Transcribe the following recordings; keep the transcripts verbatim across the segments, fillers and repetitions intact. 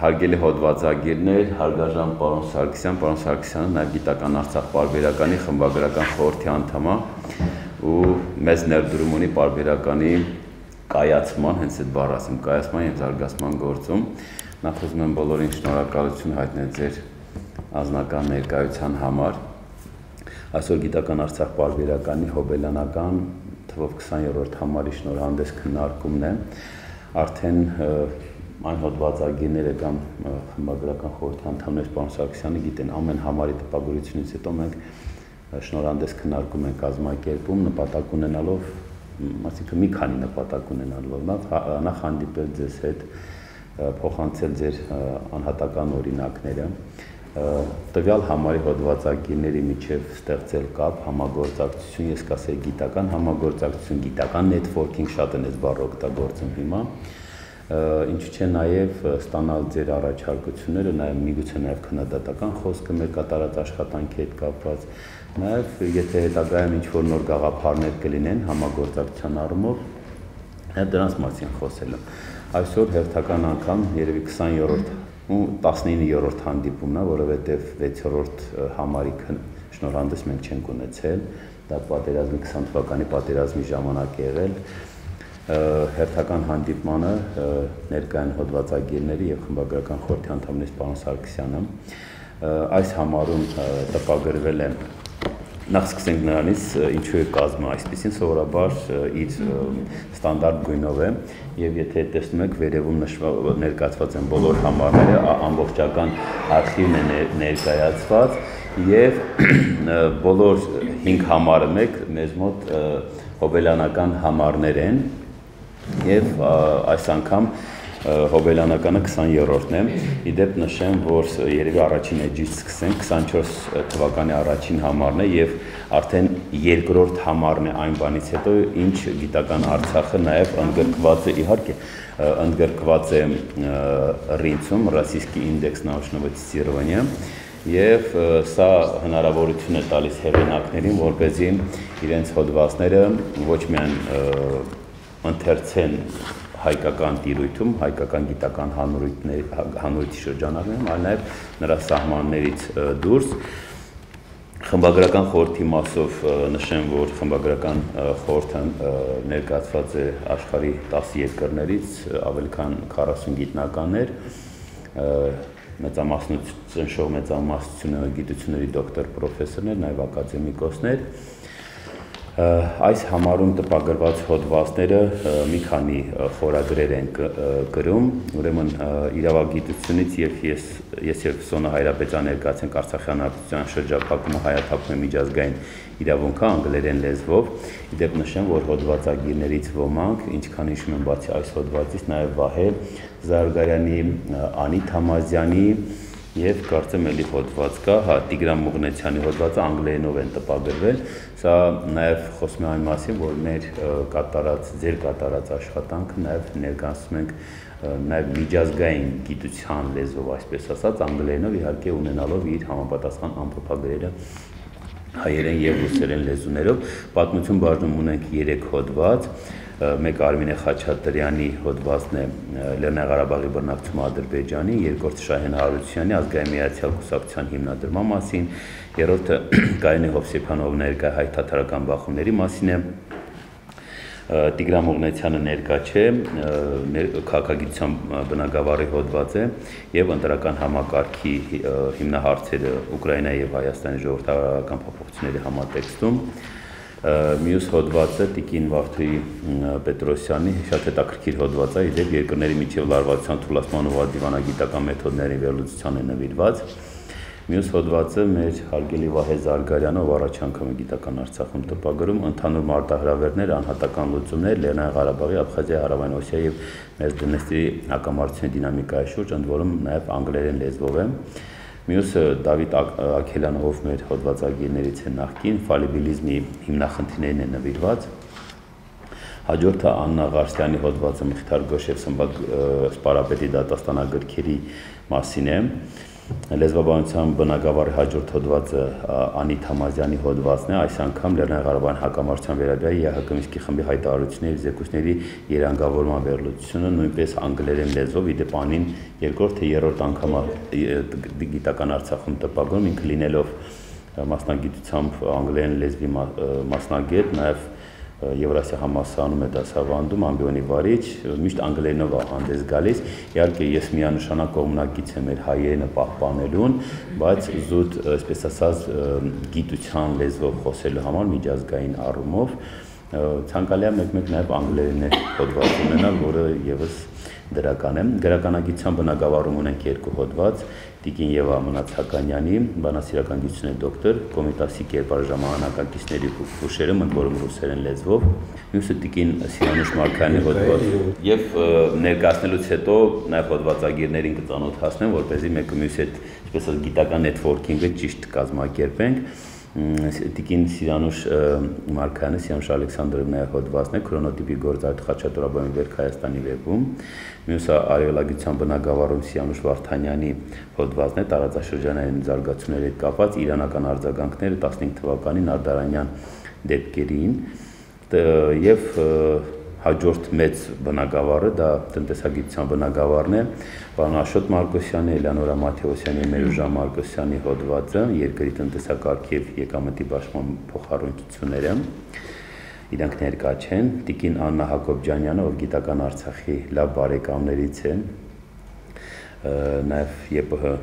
Հարգելի հոդվածագիրներ, հարգարժան պարոն Սարգսյան, պարոն Սարգսյանը նաև գիտական Արցախ պարբերականի խմբագրական խորհրդի անդամ է ու մեծ ներդրում ունի պարբերականի կայացման, հենց այդ բառը ասեմ, կայացման եւ զարգացման գործում։ Նախ ուզում եմ բոլորին շնորհակալություն հայտնել ձեր անձնական ներկայության համար։ Այսօր գիտական Արցախ պարբերականի հոբելյանական թվով քսաներորդ համարի շնորհանդես քննարկումն է։ Արդեն այն հոդվածագիրները կամ խմբագրական խորհրդի անդամներ պարոն Սարգսյանը գիտեն, ամեն համարի տպագրությունից հետո մենք շնորհանդես քննարկում ենք կազմակերպում, նպատակ ունենալով, այսինքն մի քանի նպատակ ունենալով, նախ հանդիպել ձեզ հետ, փոխանցել ձեր անհատական օրինակները, տվյալ համարի հոդվածագիրների միջև ստեղծել կապ, համագործակցություն, ես կասեի գիտական համագործակցություն, գիտական networking, շատ են այս բառը օգտագործում հիմա, ինչու՞ չէ նաև ստանալ ձեր առաջարկությունները, նաև միգուցե նաև քննադատական խոսքը մեր կատարած աշխատանքի հետ կապված, նաև եթե հետագայում ինչ-որ նոր գաղափարներ կլինեն համագործակցության առումով, դրանց մասին խոսել եմ։ Այսօր հերթական անգամ երևի քսաներորդ ու տասնիններորդ հանդիպումն է, որովհետև վեցերորդ համարի շնորհանդես մենք չենք ունեցել, դա պատերազմի քսան թվականի պատերազմի ժամանակ է եղել։ Հերթական հանդիպմանը ներկա են հոդվածագիրների եւ խմբագրական խորհրդի անդամներից պարոն Սարգսյանը։ Այս համարում տպագրվել է, նախ սկսենք նրանից, ինչու է կազմը այսպեսին, սովորաբար իր ստանդարտ գույնով է եւ եթե տեսնում եք վերևում ներկայացված են բոլոր համարները, ամբողջական արխիվն է ներկայացված եւ բոլոր հինգ համարը մեկ մեզ մոտ հոբելյանական համարներ են եւ այս անգամ հոբելյանականը քսաներորդն է։ Իդեպ նշեմ, որ երևի առաջին էջից սկսենք, քսանչորս թվականի առաջին համարն է եւ արդեն երկրորդ համարն է այն բանից հետո, ինչ գիտական Արցախը նաեւ ընդգրկված է, իհարկե, ընդգրկված է ռինցում, ռասիստский индекс научного тестирования, եւ սա հնարավորություն է տալիս հեղինակներին, որպեսզի իրենց հոդվածները ոչ միայն ընթերցեն հայկական տիրույթում, հայկական գիտական հանրույթի շրջանակներում, այլ նաև նրա սահմաններից դուրս։ Խմբագրական խորհրդի մասով նշեմ, որ խմբագրական խորհուրդը ներկայացված է աշխարհի տասը երկրներից, ավելի քան քառասուն գիտնականներ, մեծամասնություն, մեծամասնությունը գիտությունների դոկտոր, պրոֆեսորներ, նաև ակադեմիկոսներ։ Այս համարում տպագրված հոդվածները մի քանի խորագրեր են գրում, ուրեմն իրավագիտությունից եւ ես ես եւ Սոնա Հայրապետյանը ներկայացնենք Արցախի հանրապետության շրջափակումը հայաթափում միջազգային իրավունքը անգլերեն լեզվով։ Իդեպ նշեմ, որ հոդվածագիրներից ոմանք, ինչքան հիշում եմ, բացի այս հոդվածից նաև Վահե Զարգարյանի, Անիտ Համազյանի եւ կարծեմ էլի հոդված կա, հա Տիգրան Մուղնեցյանի հոդվածը անգլերենով են տպագրվել, սա նաեւ խոսում է այն մասին, որ մեր կատարած, ձեր կատարած աշխատանքը նաեւ ներկայացնում ենք նաեւ միջազգային գիտության լեզվով, այսպես ասած, անգլերենով իհարկե ունենալով իր համապատասխան ամփոփագրերը հայերեն եւ ռուսերեն լեզուներով։ Պատմություն բաժնում ունենք երեք հոդված, մեկ Արմինե Խաչատրյանի հոդվածն է Լեռնային Ղարաբաղի բռնակցումը Ադրբեջանի, երկրորդը Շահեն Հարությունյանի ազգային միացյալ կուսակցության հիմնադրման մասին, երրորդը Կարինե Հովսեփյանով ներկա հայ թաթարական բախումների մասին է, Տիգրան Մուղնեցյանը ներկա չէ, քաղաքագիտության բնագավառի հոդված է եւ ընտրական համակարգի հիմնահարցերը Ուկրաինայի եւ Հայաստանի ժողովրդավարական փոփոխությունների համատեքստում։ Մյուս հոդվածը Տիկին Վարդուհի Պետրոսյանի շատ հետաքրքիր հոդված է, իդեպ երկրների միջև լարվածության թուլացման ու դիվանագիտական մեթոդների վերլուծության է նվիրված։ Մյուս հոդվածը մեր հարգելի Վահե Զարգարյանը, ով առաջ անգամ է գիտական Արցախում տպագրում, ընդհանուր մարտահրավերներ, անհատական լուծումներ Լեռնային Ղարաբաղի, Աբխազիայի, Հարավային Օսիայի եւ Մեծդնեստրի հակամարտությունների դինամիկայի շուրջ, ընդ որում նաեւ անգլերեն լեզվով է։ Մյուսը Դավիթ Աքելյանը, ով մեր հոդվածագիրներից է նախկին, ֆալիբիլիզմի հիմնախնդիրներին է նվիրված։ Հաջորդը Աննա Ղարսյանի հոդվածը Մխիթար Գոշև Սմբատ Սպարապետի դատաստանագրքերի մասին է։ Լեզվաբանության բնագավառի հաջորդ հոդվածը Անիտ Համազյանի հոդվածն է, այս անգամ Լեռնային Ղարաբաղի հակամարտության վերաբերյալ ԵԱՀԿ Մինսկի խմբի հայտարարությունների զեկույցների երանգավորման վերլուծությունը, նույնպես անգլերեն լեզվով, ի դեպ Անին երկրորդ թե երրորդ անգամ գիտական Արցախում տպագրում, ինքը լինելով մասնագիտությամբ անգլերեն լեզվի մասնագետ, նաև Եվրասիա համալսարանում է դասավանդում, ամբիոնի վարիչ, միշտ անգլերենով հանդես գալիս, իհարկե ես միանշանակ կողմնակից եմ մեր հայերենը պահպանելուն, բայց զուտ, այսպես ասած, գիտության լեզվով խոսելու համար միջազգային առումով ցանկալի է մեկ-մեկ նաև անգլերեն հոդված ունենալ, որը եւս դրական է։ Գրականագիտության բնագավառում ունենք երկու հոդված, Տիկին Եվա Մնացականյանի, բանասիրական գիտությունների դոկտոր, Կոմիտասի կերպար ժամանակակիցների հուշերը, ընդ որում ռուսերեն լեզվով, մյուսը Տիկին Սիրանուշ Մարկայանի հոդված։ Եվ ներկայացնելուց հետո նաև հոդվածագիրներին կծանոթացնեմ, որպեսզի մեկը մյուսի հետ, այսպես ասած, գիտական նեթվորքինգը ճիշտ կազմակերպենք։ Տիկին Սիրանուշ Մարկայանը, Սիրանուշ Ալեքսանդրովնա հոդվածն է, քրոնոտիպի գործարարտ Խաչատուրաբոյի վերք Հայաստանի վեպում, մյուսը արևելագիտության բնագավառում Սիրանուշ Վարդանյանի հոդվածն է, տարածաշրջանային զարգացումների հետ կապված իրանական արձագանքները տասնհինգ թվականին Արտարանյան դեպքերին եւ հաջորդ մեծ բնագավառը դա տնտեսագիտության բնագավառն է, պարոն Աշոտ Մարկոսյանի, Էլեոնորա Մաթեոսյանի, Մերուժա Մարկոսյանի հոդվածը, երկրի տնտեսակարգի եւ եկամտի պաշտպան փոխառությունները, իրանք ներկա չեն, Տիկին Աննա Հակոբյանը, ով գիտական Արցախի լավ բարեկամներից է, նաեւ ԵՊՀ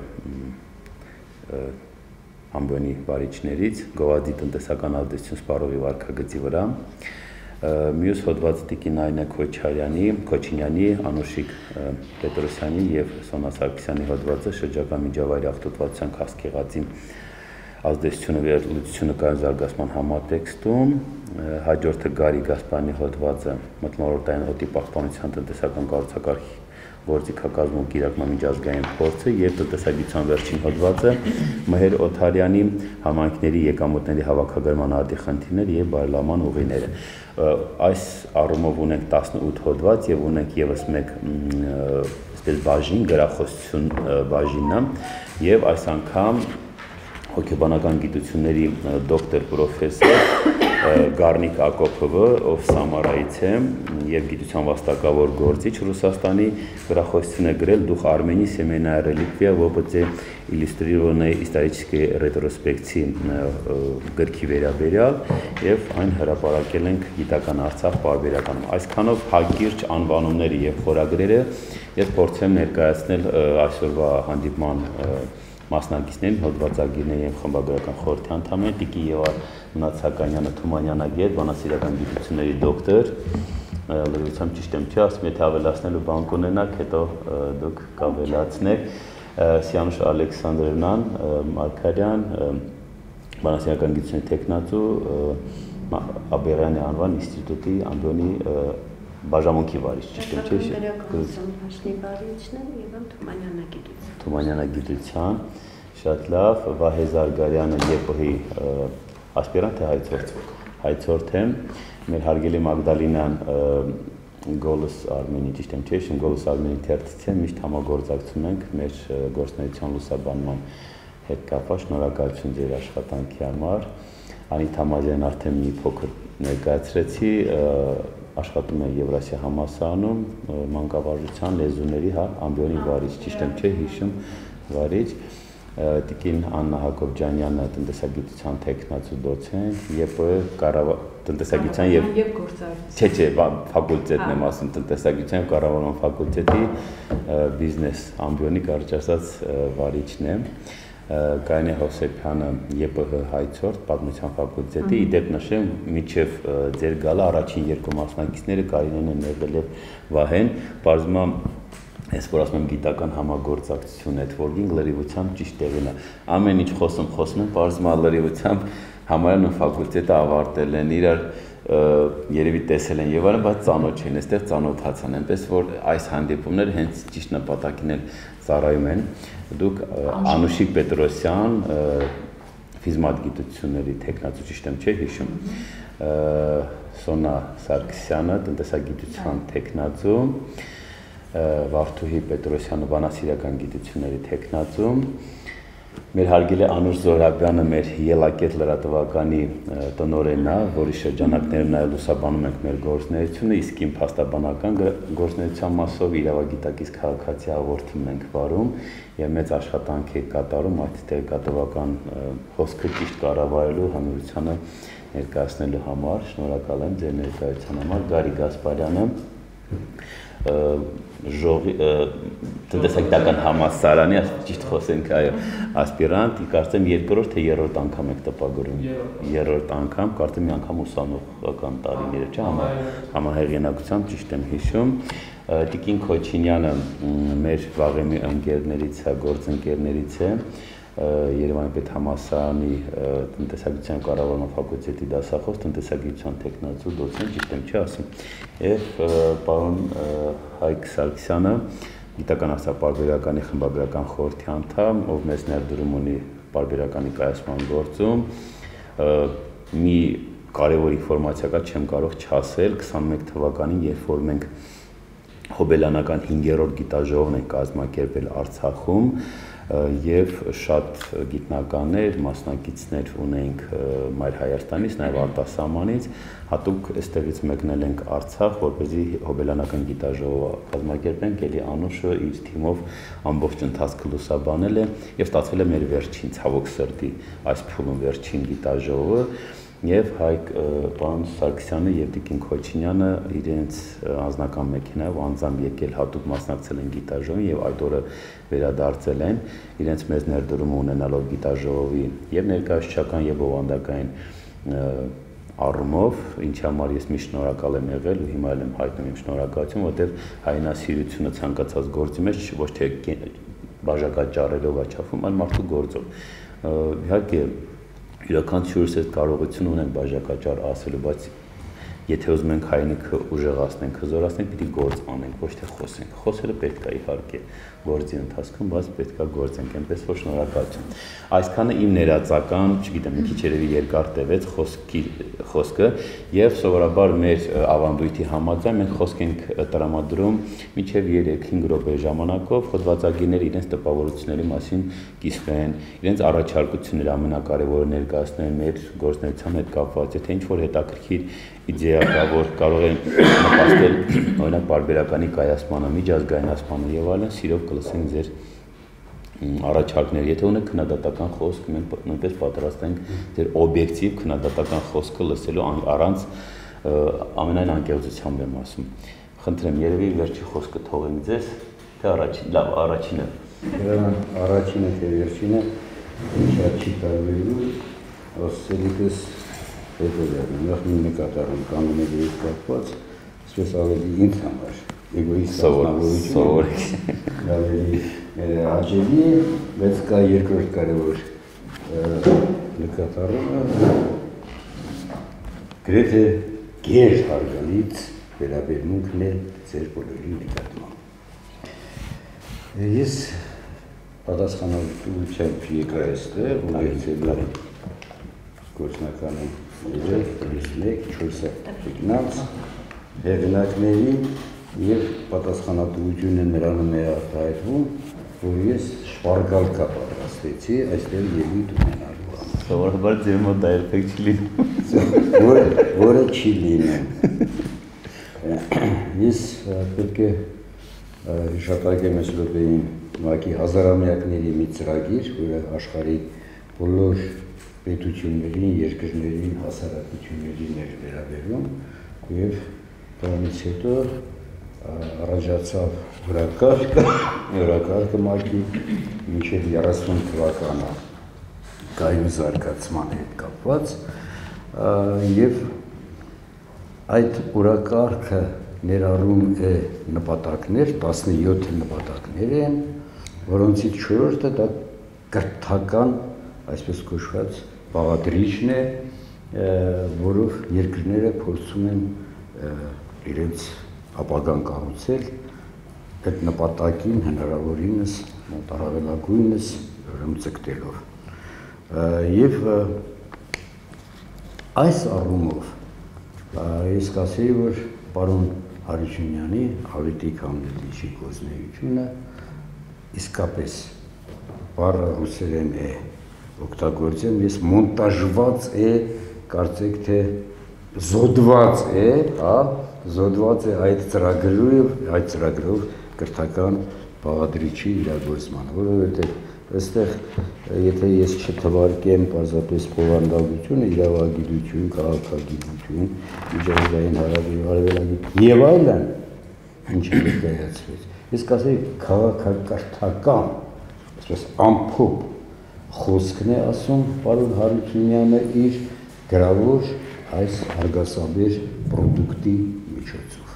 ամբիոնի վարիչներից, Գովազդի տնտեսական ազդեցություն սպառողի վարքագծի վրա, մյուս հոդվածը Տիկին Այնա Քոչարյանի, Քոչինյանի, Անուշիկ Պետրոսյանի եւ Սոնա Սարգսյանի հոդվածը շրջակա միջավայրի աղտոտվածության քաղցկեղածի ազդեցությունը վերլուծությունը կայուն զարգացման համատեքստում, հաջորդը Գարի Գասպարյանի հոդվածը մթնոլորտային հոտի պահպանության տնտեսական կառուցակարգի գործիքակազմում կիրակման միջազգային փորձը եւ տնտեսագիտության վերջին հոդվածը Մհեր Օթարյանի համայնքների եկամուտների հավաքագրման արդի խնդիրները եւ բարելավման ուղիները։ Այս առումով ունենք տասնութ հոդված եւ ունենք եւս մեկ այսպես բաժին, գրախոսություն բաժինը եւ այս անգամ հոգեբանական գիտությունների դոկտոր պրոֆեսոր Գառնիկ Ակոփովը, ով Սամարայից է եւ գիտության վաստակավոր գործիչ Ռուսաստանի գրախոսություն է գրել «Дух Армении. Семейная реликвия в опыте иллюстрированной исторической ретроспекции» գրքի վերաբերյալ եւ այն հրապարակել ենք գիտական Արցախ պարբերականում։ Այսքանով հակիրճ անվանումները եւ խորագրերը ես փորձեմ ներկայացնել այսօրվա հանդիպման մասնակիցներին, հոդվածագիրների եւ խմբագրական խորհրդի անդամներին, Տիկին Եվա Մնացականյանը Թումանյանագետ, բանասիրական գիտությունների դոկտոր, լրիվությամբ ճիշտ եմ չէ, ասում եթե ավելացնելու բան կունենաք, հետո դուք կավելացնեք, Սիրանուշ Ալեքսանդրովնան Մարկարյան, բանասիրական գիտությունների տեխնացու, Աբերյանի անվան ինստիտուտի ամբիոնի բաժանմունքի վարիչ, ճիշտ եմ չէ։ Դերակատարության հաշնի վարիչն եմ եւ Թումանյանագիտության։ Թումանյանագիտության, շատ լավ, Վահե Զարգարյանը ԵՊՀ-ի ասպիրանտ է հայցորդ, հայցորդ է, մեր հարգելի Մագդալինան Գոլս Արմենի, ճիշտ եմ չէ, Գոլս Արմենի թերթից է, միշտ համագործակցում ենք մեր գործունեության լուսաբանման հետ կապված, շնորհակալություն ձեր աշխատանքի համար, Անիտ Համազյանն արդեն մի փոքր ներկայացրեցի, աշխատում է Եվրասիա համալսարանում, մանկավարժության լեզուների ամբիոնի վարիչ, ճիշտ եմ չէ, հիշում վարիչ, Տիկին Աննա Հակոբյանը տնտեսագիտության տեխնացու դոցենտ, ԵՊՀ տնտեսագիտության եւ Չէ, չէ, ֆակուլտետն եմ ասում, տնտեսագիտության եւ կառավարման ֆակուլտետի բիզնես ամբիոնի կարճ ասած վարիչն է։ Կարինե Հովսեփյանը ԵՊՀ հայցորդ, պատմության ֆակուլտետի, ի դեպ նշեմ, միջև ձեր գալը առաջին երկու մասնակիցները Կարինեն են եղել եւ Վահեն, բարձում եմ, ես որ ասում եմ գիտական համագործակցություն networking լրիվությամբ ճիշտ տեղին է։ Ամեն ինչ խոսում, խոսում եմ, բարձում է լրիվությամբ համարն ու ֆակուլտետը ավարտել են, իրար երևի տեսել են եւ այլն, բայց ծանոթ չեն, այստեղ ծանոթացան, այնպես որ այս հանդիպումները հենց ճիշտ նպատակին էլ ծառայում են։ Դուք Անուշիկ Պետրոսյան, ֆիզմատ գիտությունների տեխնացու, ճիշտ եմ չէ, հիշում, Սոնա Սարգսյանը, տնտեսագիտության տեխնացու, Վարդուհի Պետրոսյանը բանասիրական գիտությունների թեկնածու, մեր հարգելի Անուշ Զոհրաբյանը մեր Ելակետ լրատվականի տնօրենն է, որի շրջանակներում նաև լուսաբանում ենք մեր գործունեությունը, իսկ իմ փաստաբանական գործունեության մասով իրավագիտակից քաղաքացի հաղորդումն ենք վարում եւ մեծ աշխատանք է կատարում այդ տեղեկատվական խոսքը ճիշտ կառավարելու հանրությանը ներկայացնելու համար։ Շնորհակալ եմ ձեր ներկայության համար։ Գարի Գասպարյանը ժողովի տնտեսագիտական համալսարանի ճիշտ խոսենք այո ասպիրանտ, կարծեմ երկրորդ թե երրորդ անգամ եք տպագրում, երրորդ անգամ, կարծեմ մի անգամ ուսանողական տարիները չէ, համահեղինակությամբ ճիշտ եմ հիշում։ Տիկին Քոչինյանը մեր վաղեմի ընկերներից է, գործընկերներից է, Երևանի պետհամալսարանի տնտեսագիտության կառավարման ֆակուլտետի դասախոս, տնտեսագիտության թեկնածու, դոցենտ, ճիշտ եմ չի ասում, եւ պարոն Հայկ Սարգսյանը, գիտական աստղապարբերականի խմբագրական խորհրդի անդամ, ով մեծ ներդրում ունի պարբերականի կայացման գործում, մի կարևոր ինֆորմացիա կա, չեմ կարող չասել, քսանմեկ թվականին, երբ որ մենք հոբելյանական հինգերորդ գիտաժողովն ենք կազմակերպել Արցախում, եւ շատ գիտնականներ, մասնակիցներ ունենք Մայր Հայաստանից, նաեւ արտասահմանից, հատուկ այստեղից մեկնել ենք Արցախ, որպեսզի հոբելյանական գիտաժողովը կազմակերպենք, ելի Անուշը իր թիմով ամբողջ ընթացքը լուսաբանել է եւ ստացվել է մեր վերջին ցավոք սրտի այս փուլում վերջին գիտաժողովը եւ Հայկ պարոն Սարգսյանը եւ Տիկին Քոչինյանը իրենց անձնական մեքենայով անձամբ եկել հատուկ մասնակցել են գիտաժողովին եւ այդ օրը վերադարձել են իրենց մեծ ներդրումը ունենալով գիտաժողովի եւ ներկայացուցչական եւ բովանդակային առումով, ինչի համար ես միշտ շնորհակալ եմ եղել ու հիմա էլ եմ հայտնում իմ շնորհակալությունը, որտեղ հայրենասիրությունը ցանկացած գործի մեջ ոչ թե բաժակաճառելով աչափում, այլ մարդու գործով։ Իհարկե յուրաքանչյուրս այդ կարողությունը ունենք բաժակաճառ ասելու, բայց եթե ուզում ենք հայրենիքը ուժեղացնենք, հզորացնենք, պիտի գործ անենք, ոչ թե խոսենք։ Խոսելը պետք է իհարկե գործի ընթացքում, բայց պետք է գործենք, այնպես որ շնորհակալություն։ Այսքանը իմ ներածական, չգիտեմ, մի քիչ երևի երկար տևեց խոսքի խոսքը, եւ սովորաբար մեր ավանդույթի համաձայն մենք խոսք ենք տրամադրում մինչեւ երեք-հինգ րոպե ժամանակով, հոդվածագիրները իրենց տպավորությունների մասին կիսվեն, իրենց առաջարկությունները ամենակարևորը ներկայացնեն մեր գործունեության հետ կապված, եթե ինչ-որ հետաքրքիր իդեա կա, որ կարող են նպաստել օրինակ պարբերականի կայացմանը, միջազգայնացմանը եւ այլն, սիրով կլսենք ձեր առաջարկներ։ Եթե ունեք քննադատական խոսք, մենք նույնպես պատրաստ ենք ձեր օբյեկտիվ քննադատական խոսքը լսելու առանց ամենայն անկեղծությամբ եմ ասում։ Խնդրեմ, երևի վերջի խոսքը թողենք ձեզ, թե առաջին, լավ, առաջինը։ Առաջինը թե վերջինը շատ չի տարբերվում, ասելիքս հետևյալն է, նախ մի նկատառում կանոնների հետ կապված, այսպես ավելի ինձ համար էգոիստ ասնավորություն ավելի հաճելի է, բայց կա երկրորդ կարևոր նկատառումը գրեթե գերհարգալից վերաբերմունքն է ձեր բոլորի նկատմամբ։ Ես պատասխանատվությամբ եկա այստեղ, ունեցել գործնականը մեկ, չորս տեխնաց, հեղինակների և պատասխանատվությունը նրանում է արտահայտվում, որ ես շպարգալկա պատրաստեցի, այստեղ ելույթ ունենալու համար։ Սովորաբար ձեր մոտ դա երբեք չի լինում։ Որը չի լինում։ Ես պետք է հիշատակեմ այս րոպեին ՄԱԿ-ի հազարամյակների մի ծրագիր, որը աշխարհի բոլոր պետություններին, երկրներին, հասարակություններին էր վերաբերում եւ դրանից հետո առաջացավ օրակարգը, օրակարգը ՄԱԿ-ի մինչև երեսուն թվականը կայուն զարգացման հետ կապված եւ այդ օրակարգը ներառում է նպատակներ, տասնյոթ նպատակներ են, որոնցից չորրորդը դա կրթական, այսպես կոչված բաղադրիչն է, որով երկրները փորձում են իրենց ապագան կառուցել այդ նպատակին հնարավորինս մոտառավելագույնս ձգտելով։ Եվ այս առումով ես կասեի, որ պարոն Հարությունյանի Ավետիք Համլետիչի գործունեությունը իսկապես բառը ռուսերեն է օգտագործեմ, ես մոնտաժված է, կարծեք թե զոդված է, հա, զոդված է այդ ծրագրով, այդ ծրագրով կրթական բաղադրիչի իրագործմանը, որովհետև այստեղ եթե ես չթվարկեմ պարզապես բովանդակություն, իրավագիտություն, քաղաքագիտություն, միջազգային հարաբերություններ եւ այլն, ինչը ներկայացվեց, ես կասեի քաղաքակրթական, այսպես ամփոփ խոսքն է ասում պարոն Հարությունյանը իր գրավոր այս արգասաբեր պրոդուկտի միջոցով։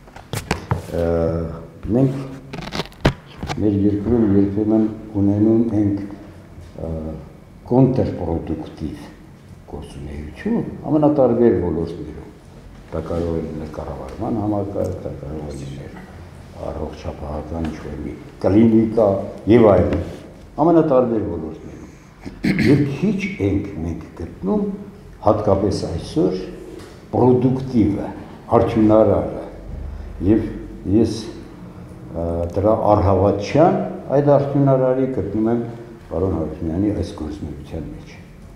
Մենք մեր երկրում երբեմն ունենում ենք կոնտրպրոդուկտիվ գործունեություն ամենատարբեր ոլորտներում։ Դա կարող է լինել կառավարման համակարգ, դա կարող է լինել առողջապահական ինչ-որ մի կլինիկա եւ այլն, ամենատարբեր ոլորտներում։ Եվ քիչ ենք մենք գտնում հատկապես այսօր պրոդուկտիվը, արդյունարարը եւ ես դրա առհավատչյան այդ արդյունարարի գտնում եմ պարոն Հարությունյանի այս գործունեության մեջ։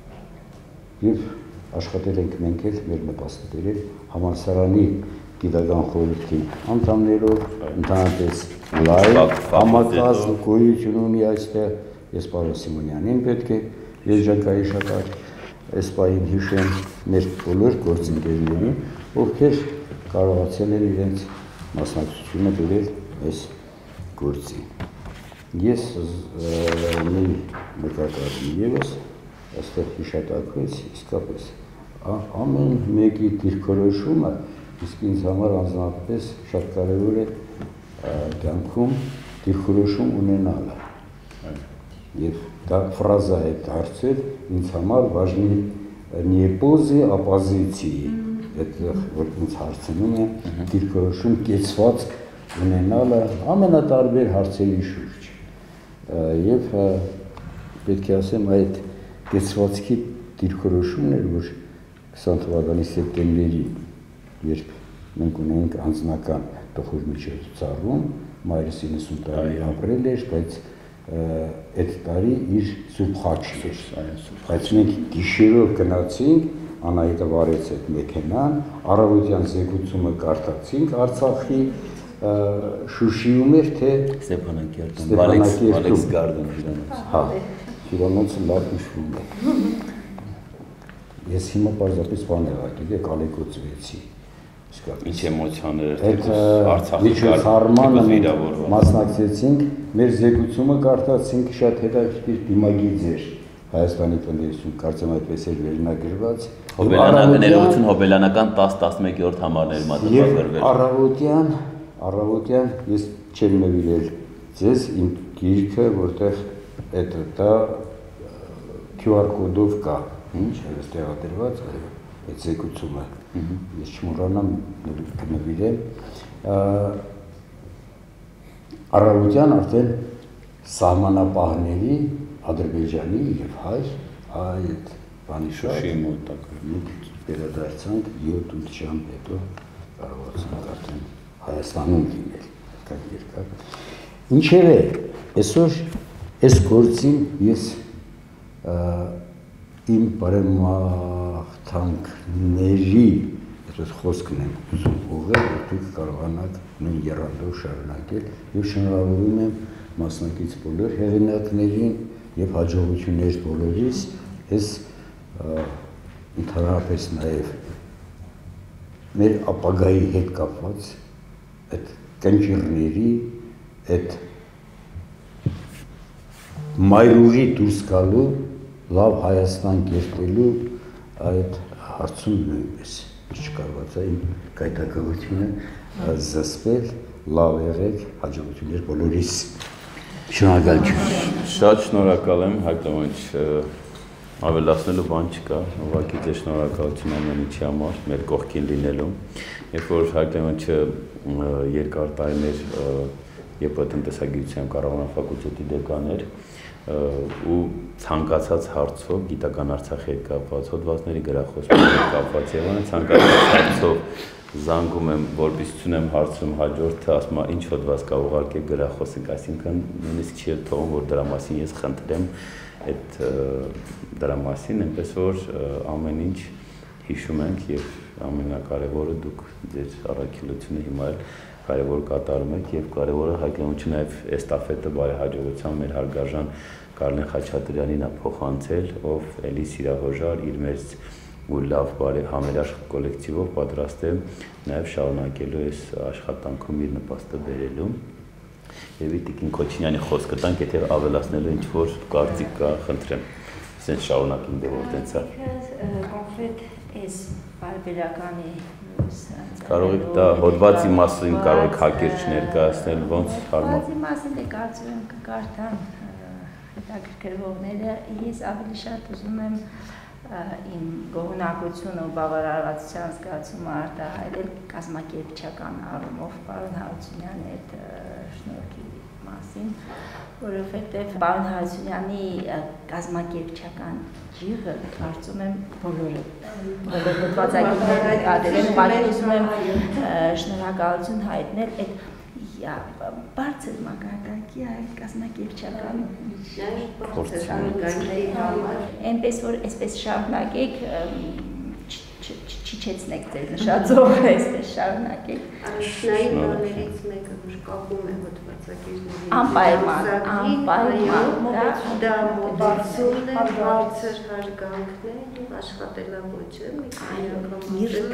Եվ աշխատել ենք մենք էլ մեր նպաստը բերել համալսարանի գիտական խորհրդի անդամներով, ընդհանրապես լայվ համակազմ գոյություն ունի այստեղ, ես պարոն Սիմոնյանին պետք է երջանկայիշատար այս պահին հիշեմ մեր բոլոր գործընկերներին, ովքեր կարողացել են իրենց մասնակցությունը բերել այս գործին։ Ես մի նկատառի ևս այստեղ հիշատակվեց իսկապես ամեն մեկի դիրքորոշումը իսկ ինձ համար անձնապես շատ կարևոր է կյանքում դիրքորոշում ունենալը։ Եվ դա ֆրազա է դարձել ինձ համար важны не позы, а позиции։ Այդտեղ որ ինձ հարցնում է դիրքորոշում կեցված ունենալը ամենատարբեր հարցերի շուրջ։ Եվ պետք է ասեմ այդ կեցվածքի դիրքորոշումն էր, որ քսան թվականի սեպտեմբերի երբ մենք ունենք անձնական տխուր միջոցառում, մայրս իննսուն տարի ապրել էր, բայց այդ տարի իր Սուրբ խաչն էր, բայց մենք գիշերով գնացինք, Անահիտը վարեց այդ մեքենան, առավոտյան զեկուցումը կարդացինք Արցախի Շուշիում էր, թե Ստեփանակերտում, Վալեքս Գարդեն հյուրանոց։ Հա, հյուրանոցը լավ հիշվում է։ Ես հիմա պարզապես բան եղա, գիտեք, ալեկոծվեցի։ Ինչ էմոցիաներ էր Արցախի հարմանը մասնակցեցինք, մեր զեկուցումը կարդացինք, շատ հետաքրքիր դիմագիծ էր Հայաստանի տնտեսություն, կարծեմ այդպես էր վերնագրված։ Հոբելյանական հոբելյանական տասը-տասնմեկերորդ համարներ մատուցագրվել։ Եվ առավոտյան, առավոտյան ես չեմ նվիրել ձեզ իմ գիրքը, որտեղ այդ դա Q R կոդով կա, ինչ այս տեղադրված, այդ զեկուցումը։ Ես չմոռանամ կնվիրեմ։ Առավոտյան արդեն սահմանապահների Ադրբեջանի եւ հայ այդ բանի Շուշիի մոտ վերադարձանք յոթ-ութ ժամ հետո կարողացանք արդեն Հայաստանում լինել երկար։ Ինչեր է, այսօր այս գործին ես իմ բարեմաղթանքների այդ խոսքն եմ ուզում ուղղել, որ դուք կարողանաք նույն եռանդով շարունակել եւ շնորհավորում եմ մասնակից բոլոր հեղինակներին եւ հաջողություններ բոլորիս, ես ընդհանրապես նաեւ մեր ապագայի հետ կապված այդ կնճիռների, այդ մայրուղի դուրս գալու, լավ Հայաստան կերտելու այդ հարցում նույնպես չկարողացա իմ գայթակղությունը զսպել, լավ եղեք, հաջողություններ բոլորիս։ Շնորհակալություն։ Շատ շնորհակալ եմ, Հակտոմիչ, ավելացնելու բան չկա, ուղղակի ձեզ շնորհակալություն ամեն ինչի համար, մեր կողքին լինելու։ Երբ որ Հակտոմիչը երկար տարիներ ԵՊ տնտեսագիտության կառավարման ֆակուլտետի դեկան էր ու ցանկացած հարցով գիտական Արցախի հետ կապված հոդվածների գրախոսների հետ կապված եւ այն ցանկացած հարցով զանգում եմ, որպես ունեմ հարցում հաջորդը, ասում եմ, ինչ հոդված կա ուղարկեք գրախոսենք, այսինքն նույնիսկ չի թողում, որ դրա մասին ես խնդրեմ այդ դրա մասին, այնպես որ ամեն ինչ հիշում ենք եւ ամենակարևորը դուք ձեր առաքելությունը հիմա էլ կարևոր կատարում եք եւ կարևորը հայտնություն նաեւ էստաֆետը բարեհաջողությամբ մեր հարգարժան Կարլեն Խաչատրյանին ա փոխանցել, ով էլի սիրահոժար իր մեծ ու լավ բարի համերաշխ կոլեկտիվով պատրաստ է նաեւ շարունակելու այս աշխատանքում իր նպաստը բերելու եւ Տիկին Քոչինյանի խոսքը տանք, եթե ավելացնելու ինչ որ կարծիք կա, խնդրեմ, ասենք շարունակենք դե որ տենց է։ Կոնկրետ այս բարբերականի կարող եք դա հոդվածի մասին կարող եք հակիրճ ներկայացնել, ոնց հարմար։ Հոդվածի մասին դե կարծում եմ կկարդան հետաքրքրվողները, ես ավելի շատ ուզում եմ իմ գոհունակությունը ու բավարարվածության զգացումը արտահայտել կազմակերպչական առումով պարոն Հարությունյանի այդ շնորհքի մասին, որովհետև պարոն Հարությունյանի կազմակերպչական ջիղը կարծում եմ բոլորը բոլոր հոդվածագետները կատարել են, բայց ուզում եմ շնորհակալություն հայտնել այդ բարձր մակարդակի այդ կազմակերպչական այնպես որ այսպես շարունակեք չիչեցնեք ձեր նշածով այսպես շարունակեք Առաջնային բաներից մեկը որ կապում է հոդվածագետների անպայման անպայման դա մոտեցումն է բարձր հարգանքն է եւ աշխատելավոճը մի քանի անգամ ասել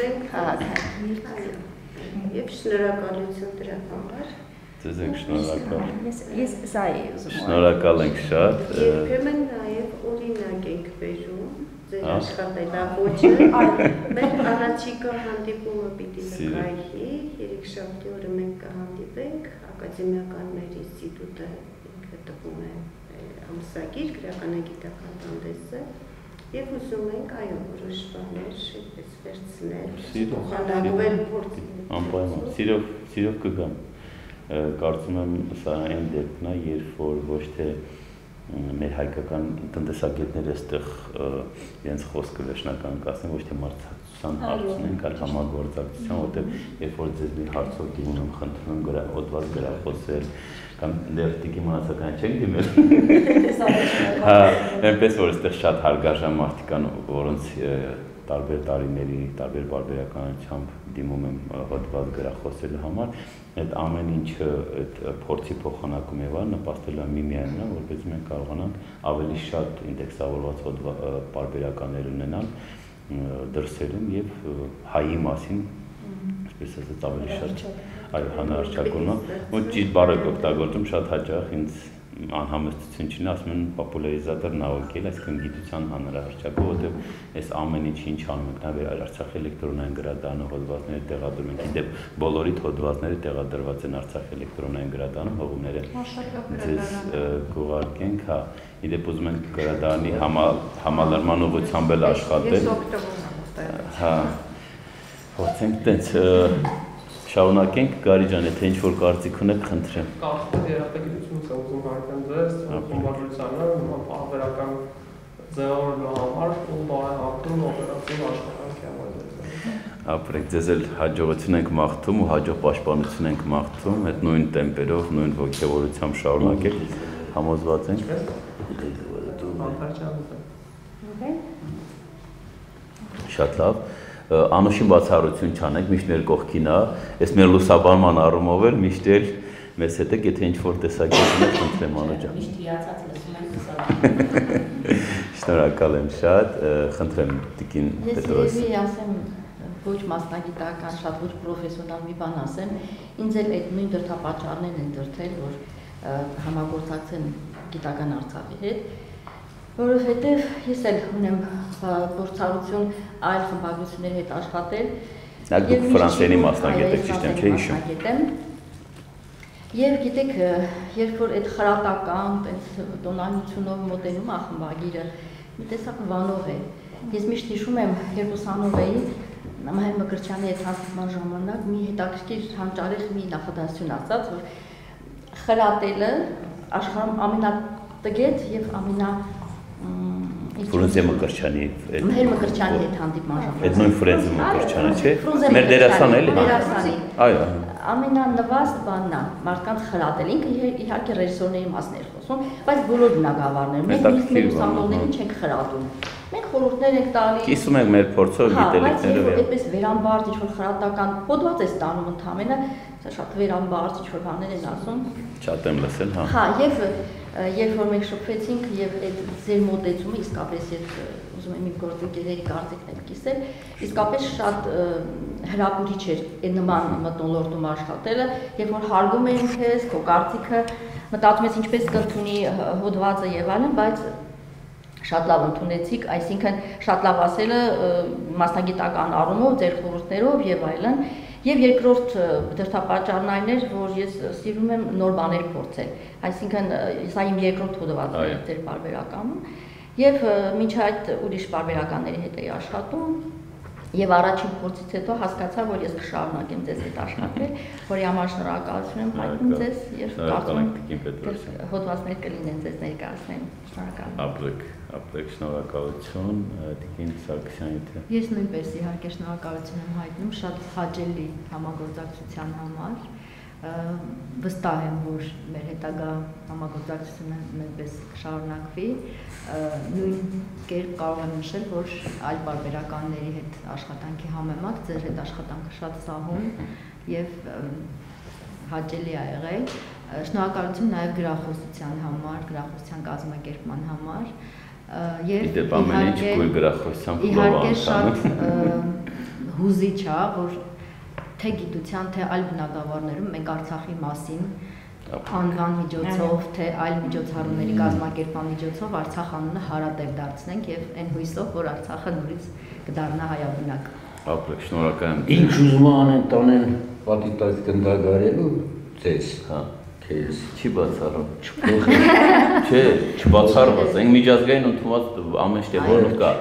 ենք Եվ շնորհակալություն դրա համար։ Ձեզ ենք շնորհակալ։ Ես ես սա եմ ուզում։ Շնորհակալ ենք շատ։ Երբեմն նաև օրինակ ենք բերում ձեր աշխատելավոճը։ Մեր առաջիկա հանդիպումը պիտի նկարի, երեքշաբթի օրը մենք կհանդիպենք, ակադեմիականների ինստիտուտը ինքը տվում է ամսագիր, գրականագիտական հանդեսը։ Եվ ուզում ենք այո որոշ բաներ այդպես վերցնել, փոխանակվել փորձել։ Անպայման, սիրով, սիրով կգամ։ Կարծում եմ սա այն դեպքն է, երբ որ ոչ թե մեր հայկական տնտեսագետները այստեղ իրենց խոսքը վերջնական կասեն, ոչ թե մարդկության հարցն են, այլ համագործակցության, որտեղ երբ որ ձեզ մի հարցով դիմում եմ, խնդրում եմ հոդված գրախոսել, կամ դեռ տիկի մնացական չենք դիմել։ Հա, այնպես որ այստեղ շատ հարգարժան մարդիկ կան, որոնց տարբեր տարիների, տարբեր բարբերականությամբ դիմում եմ հոդված գրախոսելու համար, այդ ամեն ինչը այդ փորձի փոխանակում եւ այլն նպաստելու է միմիայն նա, որպեսզի մենք կարողանանք ավելի շատ ինդեքսավորված բարբերականներ ունենալ դրսերում եւ հայի մասին, այսպես ասած ավելի շատ այո, հանրարչակումը, ու ճիշտ բառը օգտագործում շատ հաճախ ինձ անհամեստություն չունի, ասում են պոպուլարիզատոր նավոկել, այսինքն գիտության հանրարչակը, որտեղ այս ամեն ինչի ինչ անում ենք, նաև Արցախի էլեկտրոնային գրադարանը հոդվածները տեղադրում ենք, իդեպ բոլորիդ հոդվածները տեղադրված են Արցախի էլեկտրոնային գրադարանում, հողումները ձեզ կուղարկենք, հա, իդեպ ուզում ենք գրադարանի համալրման ուղղությամբ էլ աշխատել, հա, փորձենք տենց շարունակենք, Գարի ջան, եթե ինչ-որ կարծիք ունեք, խնդրեմ։ Կարծիք երախտագիտությունից եմ ուզում հարցնել ձեզ, խմբագրությանը, պարբերական ձևավորելու համար ու բարեհաղթում օպերատիվ աշխատանքի համար։ Ապրեք, ձեզ էլ հաջողություն ենք մաղթում ու հաջող պաշտպանություն ենք մաղթում, այդ նույն տեմպերով, նույն ոգևորությամբ շարունակեք, համոզված ենք։ Շատ լավ։ Անուշին բացառություն չանենք, միշտ մեր կողքին է, այս մեր լուսաբանման առումով էլ միշտ էլ մեզ հետ եք, եթե ինչ-որ տեսակետում եք, խնդրեմ Անու ջան։ Միշտ հիացած լսում ենք լուսաբանումը։ Շնորհակալ եմ շատ, խնդրեմ Տիկին Պետրոս։ Ես ասեմ ոչ մասնագիտական, շատ ոչ պրոֆեսիոնալ մի բան ասեմ, ինձ էլ այդ նույն դրդապատճառներն են դրդել, որ համագործակցեն գիտական Արցախի հետ, որովհետև ես էլ ունեմ փորձառություն այլ խմբագրությունների հետ աշխատել։ Նա դուք ֆրանսիացի մասնագետ եք, ճիշտ եմ, չէ՞ հիշում։ Եվ գիտեք, երբ որ այդ խրատական, տենց տոնալությունով մոտենում է խմբագիրը, մի տեսակ վանող է։ Ես միշտ հիշում եմ, երբ ուսանող էի, Մհեր Մկրտչյանի հետ հանդիպման ժամանակ մի հետաքրքիր հանճարեղ մի նախադասություն ասաց, որ խրատելը աշխարհում ամենատգետ եւ ամենա Ֆրունզե Մկրտչյանի Մեր Մկրտչյանի հետ հանդիպման ժամանակ։ Այդ նույն Ֆրունզե Մկրտչյանը, չէ՞։ Մեր դերասանն էլի։ Դերասանի։ Այո։ Ամենանվաստ բանն է մարդկանց խրատել, ինքը իհարկե ռեժիսորների մասն էր խոսում, բայց բոլոր բնակավարները մենք մեր ուսանողներին չենք խրատում։ Մենք խորհուրդներ ենք տալիս։ Կիսում ենք մեր փորձով, գիտելիքներով։ Բայց այդպես վերամբարձ ինչ-որ խրատական հոդված է ստանում ընդհանրապես, սա շատ վերամբարձ ինչ-որ բաներ են ասում։ Շատ եմ լսել, հա։ Հա, եւ երբ որ մենք շփվեցինք եւ այդ ձեր մոտեցումը իսկապես այդ ուզում եմ իմ գործընկերների կարծիքներ կիսել, իսկապես շատ հրապուրիչ էր այդ նման մթնոլորտում աշխատելը, երբ որ հարգում էին քեզ, քո կարծիքը, մտածում ես ինչպես կընդունի հոդվածը եւ այլն, բայց շատ լավ ընդունեցիք, այսինքն շատ լավ ասելը մասնագիտական առումով, ձեր խորհուրդներով եւ այլն։ Եվ երկրորդ դրդապատճառն այն էր, որ ես սիրում եմ նոր բաներ փորձել, այսինքն սա իմ երկրորդ հոդվածն է ձեր պարբերականում, եւ մինչ այդ ուրիշ պարբերականների հետ էի աշխատում, եւ առաջին փորձից հետո հասկացա, որ ես կշարունակեմ ձեզ հետ աշխատել, որի համար շնորհակալություն եմ հայտնում ձեզ եւ կարծում եմ հոդվածներ կլինեն ձեզ ներկայացնեն։ Շնորհակալ։ Ապրեք, ապրեք, շնորհակալություն, Տիկին Սարգսյան։ Ես նույնպես իհարկե շնորհակալություն եմ հայտնում շատ հաճելի համագործակցության համար։ Վստահ եմ, որ մեր հետագա համագործակցությունը նույնպես կշարունակվի։ Նույն կերպ կարող եմ նշել, որ այլ պարբերականների հետ աշխատանքի համեմատ ձեր հետ աշխատանքը շատ սահուն եւ հաճելի է եղել։ Շնորհակալություն նաեւ գրախոսության համար, գրախոսության կազմակերպման համար եւ իհարկե շատ հուզիչ է, որ թե գիտության, թե այլ բնակավարներում մենք Արցախի մասին անվան միջոցով, թե այլ միջոցառումների կազմակերպման միջոցով Արցախ անունը հարատև դարձնենք եւ այն հույսով, որ Արցախը նորից կդառնա հայաբնակ։ Ապրեք, շնորհակալ եմ։ Ինչ ուզում անեն տանեն պատիտած գնդագարելու ձեզ, հա, քեզ չի բացառում։ Չէ, չբացառված, այն միջազգային ընդունված ամեն ինչ որոնք կա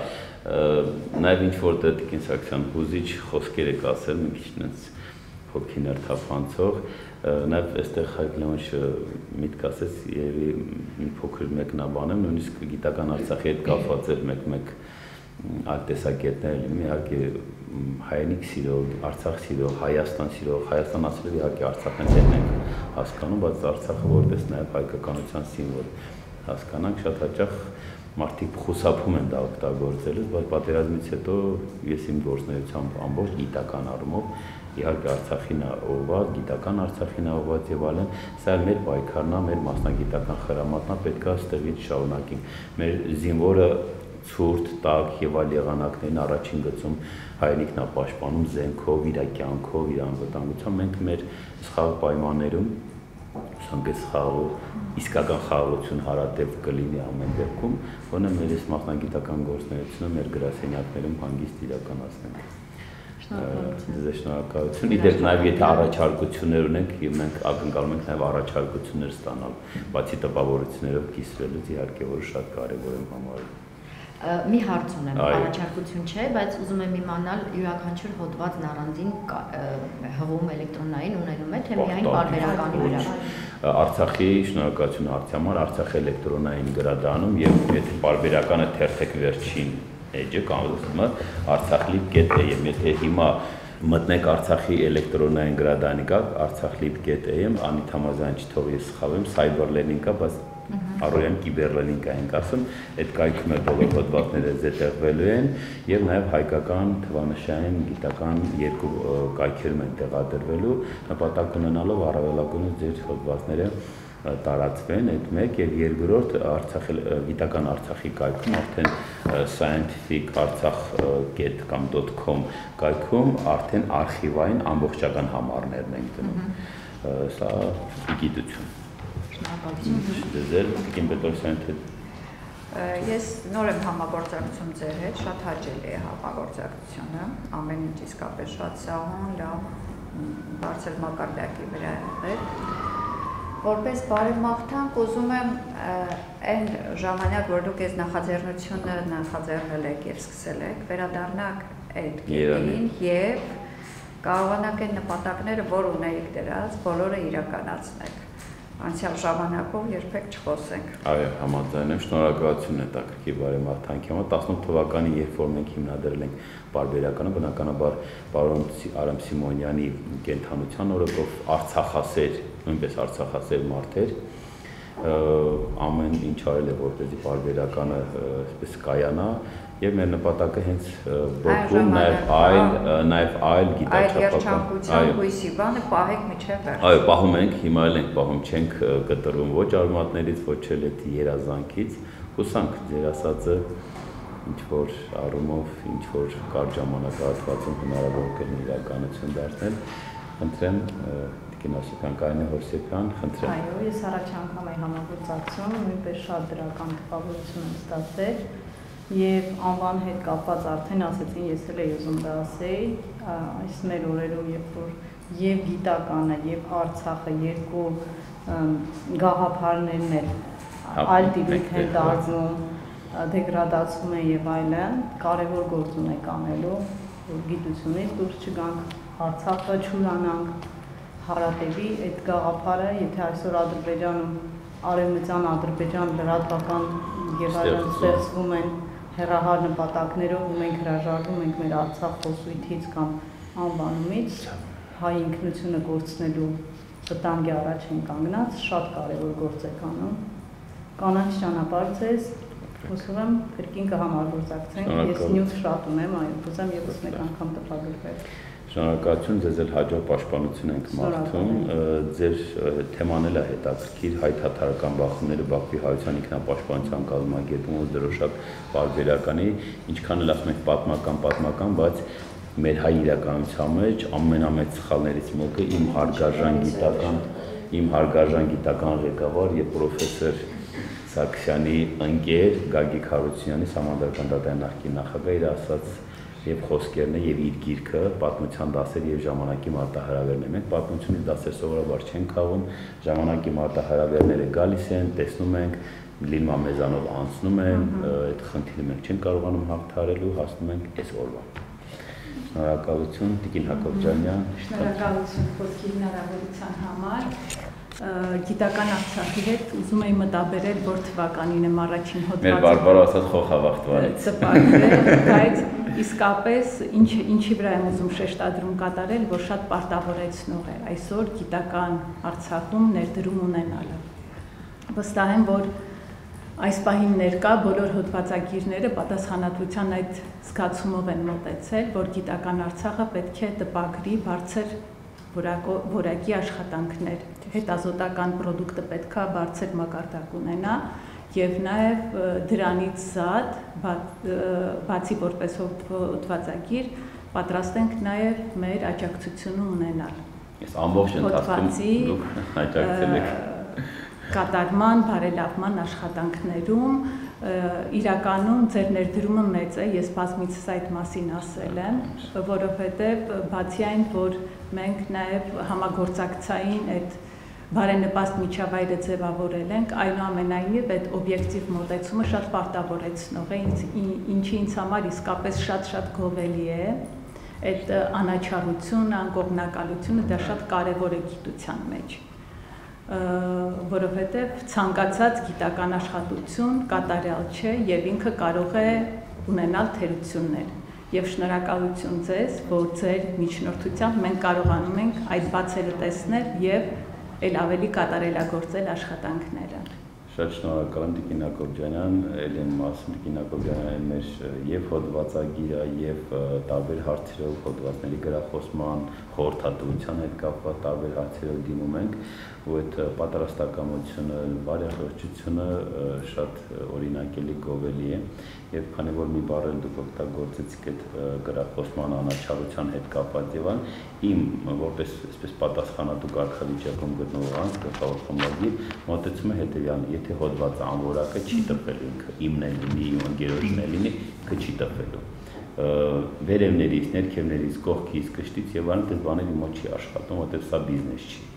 նաև ինչ որ Տիկին Սարգսյան հուզիչ խոսքեր եք ասել, մի քիչ այնց հոգին երթափանցող, նաև այստեղ Հայկ Լեոնչը միտք ասեց, երևի մի փոքր մեկնաբանեմ, նույնիսկ գիտական Արցախի հետ կապված էր մեկ-մեկ այլ տեսակետներ լինում, իհարկե հայերենիք սիրող, Արցախ սիրող, Հայաստան սիրող, Հայաստան ասելով իհարկե Արցախն էլ ենք հասկանում, բայց Արցախը որպես նաև հայկականության սիմվոլ հասկանանք, շատ հաճախ մարդիկ խուսափում են դա օգտագործելուց, բայց պատերազմից հետո ես իմ գործունեությամբ ամբողջ գիտական առումով իհարկե Արցախին ուղղված, գիտական Արցախին ուղղված եւ այլն, սա մեր պայքարն է, մեր մասնագիտական խրամատն է, պետք է ստեղից շարունակենք։ Մեր զինվորը ցուրտ, տաք եւ այլ եղանակներին առաջին գծում հայրենիքն է պաշտպանում զենքով, իր կյանքով, իր անվտանգությամբ, մենք մեր սխալ պայմաններում ցանկես խաղու իսկական խաղաղություն հարատև կլինի ամեն դեպքում, որը մեր այս մասնագիտական գործունեությունը մեր գրասենյակներում հանգիստ իրականացնենք։ Շնորհակալություն։ Շնորհակալություն։ Իդեպ նաև եթե առաջարկություններ ունենք, մենք ակնկալում ենք նաև առաջարկություններ ստանալ, բացի տպավորություններով կիսվելուց, իհարկե որ շատ կարևոր եմ համարում։ Մի հարց ունեմ, առաջարկություն չէ, բայց ուզում եմ իմանալ յուրաքանչյուր հոդվածն առանձին հղում էլեկտրոնային ունենում է, թե միայն պարբերականի վրա։ Արցախի շնորհակալություն հարցի համար, Արցախի էլեկտրոնային գրադարանում եւ եթե պարբերականը թերթեք վերջին էջը կամ Արցախլիբ կետ է, եւ եթե հիմա մտնեք Արցախի էլեկտրոնային գրադարանի կա Արցախլիբ կետ է, Անիթ Համազյան չթող ես սխալվեմ, Cyberlearning կա, բայց Արոյան կիբերլենինգ ենք ասում, այդ կայքում է բոլոր հոդվածները զետեղվելու են եւ նաեւ հայկական թվանշային գիտական երկու կայքերում են տեղադրվելու, նպատակ ունենալով առավելագույնս ձեր հոդվածները տարածվեն, այդ մեկ եւ երկրորդ Արցախի գիտական Արցախի կայքում արդեն scientific artsakh dot com dot com կայքում արդեն արխիվային ամբողջական համարներն են դնում։ Սա գիտություն։ Դեզել Տիկին Պետրոսյանի հետ Ես նոր եմ համագործակցում ձեր հետ, շատ հաճելի է համագործակցությունը, ամեն ինչ իսկապես շատ սահուն, լավ, բարձր մակարդակի վրա եղել։ Որպես բարեմաղթանք ուզում եմ այն ժամանակ, որ դուք այս նախաձեռնությունը նախաձեռնել եք եւ սկսել եք, վերադառնաք այդ կետին եւ կարողանաք այն նպատակները, որ ունեիք դրած, բոլորը իրականացնել։ անցյալ ժամանակով երբեք չխոսենք։ Այո, համաձայն եմ, շնորհակալություն հետաքրքիր բարեմաղթանքի համար։ տասնութ թվականին, երբ որ մենք հիմնադրել ենք պարբերականը, բնականաբար պարոն Արամ Սիմոնյանի կենթանության օրոքով արցախասեր, նույնպես արցախասեր մարդ էր, ամեն ինչ արել է որպեսզի պարբերականը այսպես կայանա, եւ մեր նպատակը հենց բոկում նաեւ այլ նաեւ այլ գիտաչափական հույսի բանը պահեք միջև վերջ։ Այո, պահում ենք, հիմա էլ ենք պահում, չենք կտրվում ոչ արմատներից, ոչ էլ այդ երազանքից, հուսանք ձեր ասածը ինչ որ առումով, ինչ որ կարճ ժամանակահատվածում հնարավոր կլինի իրականություն դարձնել, խնդրեմ Տիկին Կարինե Հովսեփյան, խնդրեմ։ Այո, ես առաջ անգամ եմ համագործակցում, նույնպես շատ դրական տպավորություն եմ ստացել եւ անվան հետ կապված արդեն ասեցին, ես էլ եմ ուզում դա ասեի, այս մեր օրերում, երբ որ եւ գիտականը եւ Արցախը երկու գաղափարներն էլ այլ տիպիկ են դառնում, դեգրադացվում են եւ այլն, կարեւոր գործ ունենք անելու, որ գիտությունից դուրս չգանք, Արցախը չուրանանք, հարատևի այդ գաղափարը, եթե այսօր Ադրբեջանում արևմտյան Ադրբեջան լրատվական եւ այլն ստեղծվում են հեռահար նպատակներով ու մենք հրաժարվում ենք մեր Արցախ խոսույթից կամ անվանումից, հայ ինքնությունը կորցնելու վտանգի առաջ են կանգնած, շատ կարևոր գործ եք անում։ Կանաչ ճանապարհ ձեզ, հուսով եմ կրկին կհամագործակցենք, ես նյութ շատ ունեմ, այո, ուզում եւս մեկ անգամ տպագրվել։ Շնորհակալություն, ձեզ էլ հաջող պաշտպանություն ենք մաղթում, ձեր թեման էլ է հետաքրքիր, հայ-թաթարական բախումները Բաքվի հայության ինքնապաշտպանության կազմակերպումը դրոշակ պարբերականի, ինչքան էլ ասում ենք պատմական, պատմական, բայց մեր հայ իրականության մեջ ամենամեծ սխալներից մեկը իմ հարգարժան գիտական, իմ հարգարժան գիտական ղեկավար եւ պրոֆեսոր Սարգսյանի ընկեր Գագիկ Հարությունյանի համանդրական դատարանի նախկին նախագահ իր ասած եւ խոսքերն եւ իր գիրքը պատմության դասեր եւ ժամանակի մարտահրավերն են։ Մենք պատմությունից դասեր սովորաբար չենք քաղում, ժամանակի մարտահրավերները գալիս են, տեսնում ենք, լինում մեզանով անցնում են, այդ խնդիրը մենք չենք կարողանում հաղթահարելու, հասնում ենք այս օրվան։ Շնորհակալություն Տիկին Հակոբյանյան։ Շնորհակալություն խոսքի հնարավորության համար։ Գիտական Արցախի հետ ուզում էի մտաբերել, որ թվականին եմ առաջին հոդվածը։ Մեր բարբարո ասած խոխավախտվանից։ Տպագրել, բայց իսկապես ինչ ինչի վրա եմ ուզում շեշտադրում կատարել, որ շատ պարտավորեցնող է այսօր գիտական Արցախում ներդրում ունենալը։ Վստահ եմ, որ այս պահին ներկա բոլոր հոդվածագիրները պատասխանատվության այդ զգացումով են մոտեցել, որ գիտական Արցախը պետք է տպագրի բարձր որակի աշխատանքներ, հետազոտական պրոդուկտը պետք է բարձր մակարդակ ունենա եւ նաեւ դրանից զատ բացի որպես հոդվածագիր պատրաստ ենք նաեւ մեր աջակցությունը ունենալ։ Ես ամբողջ ընթացքում դուք աջակցել եք կատարման, բարելավման աշխատանքներում իրականում ձեր ներդրումը մեծ է, ես բազմիցս այդ մասին ասել եմ, որովհետև բացի այն, որ մենք նաև համագործակցային այդ բարենպաստ միջավայրը ձևավորել ենք, այնուամենայնիվ այդ օբյեկտիվ մոտեցումը շատ պարտավորեցնող է, ինչի ինձ համար իսկապես շատ-շատ գովելի է, այդ անաչառությունը, անկողմնակալությունը դա շատ կարևոր է գիտության մեջ, որովհետև ցանկացած գիտական աշխատություն կատարյալ չէ եւ ինքը կարող է ունենալ թերություններ եւ շնորհակալություն ձեզ, որ ձեր միջնորդությամբ մենք կարողանում ենք այդ բացերը տեսնել եւ ել ավելի կատարելագործել աշխատանքները։ Շատ շնորհակալ եմ Տիկին Հակոբյանյան, ել եմ ասում Տիկին Հակոբյանյան մեր եւ հոդվածագիրը եւ տարբեր հարցերով հոդվածների գրախոսման խորհրդատվության հետ կապված տարբեր հարցերով դիմում ենք, ու այդ պատրաստակամությունը, բարեխոհությունը շատ օրինակելի գովելի է եւ քանի որ մի բառ էլ դուք օգտագործեցիք այդ գրախոսման անաչառության հետ կապված եւ այն իմ որպես այսպես պատասխանատու կարգավիճակում գտնվող գլխավոր խմբագիր մոտեցումը հետեւյալն է, եթե հոդվածը անորակը չի տպվելու ինքը իմն է լինի, իմ ընկերոջն է լինի, ինքը չի տպվելու վերևներից, ներքևներից, կողքից, կշտից եւ այլն դες բաների մոտ չի աշխատում, որտեղ սա բիզնես չի։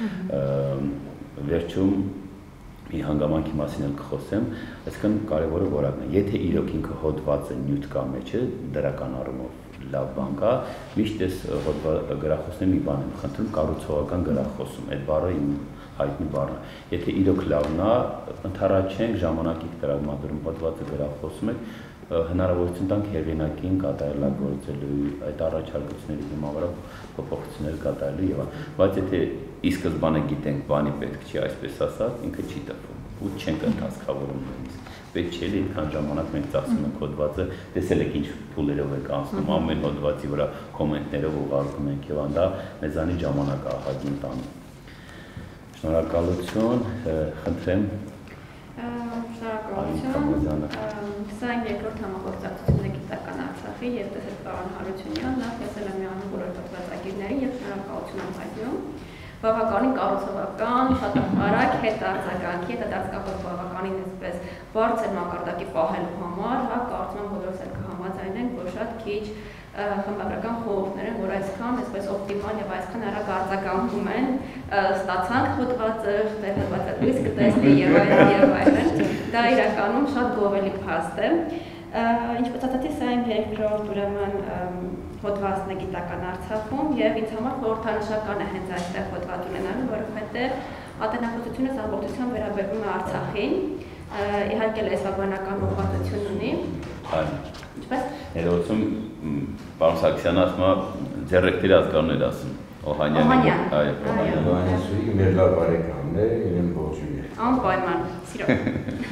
Վերջում մի հանգամանքի մասին էլ կխոսեմ, այսինքն կարևորը որակն է, եթե իրոք ինքը հոդվածը նյութ կա մեջը, դրական առումով լավ բան կա, միշտ էս գրախոսներ մի բան եմ խնդրում կառուցողական գրախոսում, այդ բառը իմ հայտնի բառն է։ Եթե իրոք լավն է, ընդառաջ չենք ժամանակի տրամադրում հոդվածը գրախոսում եք, հնարավորություն տանք հեղինակին կատարելագործելու այդ առաջարկությունների հիման վրա փոփոխություններ կատարելու եւ այլն։ Բայց եթե ի սկզբանե գիտենք բանի պետք չի այսպես ասած, ինքը չի տպվում ու չենք ընթացքավորում նույնիսկ։ Պետք չէ այդքան ժամանակ մենք ծախսում ենք հոդվածը, տեսել եք ինչ փուլերով եք անցնում, ամեն հոդվածի վրա կոմենտներով ուղարկում ենք եւ անդա մեզանի ժամանակ ահագին տանում։ Շնորհակալություն, խնդրեմ Շնորհակալություն։ քսաներորդ համագործակցությունը գիտական Արցախի եւ տեսել պարոն Հարությունյան, նախ եսել եմ միանում բոլոր պատվաստակիրներին եւ շնորհակալություն եմ հայտնում։ Բավականին կառուցողական, շատ արագ հետարձականքի, հետարձակապով բավականին այսպես բարձր մակարդակի պահելու համար, հա, կարծում եմ բոլորս էլ կհամաձայնենք, որ շատ քիչ խմբագրական խորհուրդներ են, որ այսքան այսպես օպտիմալ եւ այսքան արագ արձագանքում են, ստացանք հոդվածը, հոդվածը լույս կտեսնի եւ այլն եւ այլն։ Դա իրականում շատ գովելի փաստ է։ Ինչպես ասացի, սա իմ երկրորդ ուրեմն հոդվածն է գիտական Արցախում եւ ինձ համար խորհրդանշական է հենց այստեղ հոդված ունենալը, որովհետեւ ատենախոսությունը ամբողջությամբ վերաբերվում է Արցախին, իհարկե լեզվաբանական ուղղվածություն ունի։ Ինչպես ներողություն, պարոն Սարգսյանը ասում է ձեռքերի ազգաններ ասում։ Օհանյանը, այո, Օհանյանը մեր լավ բարեկամն է, իրեն ողջույն է։ Անպայման, սիրով։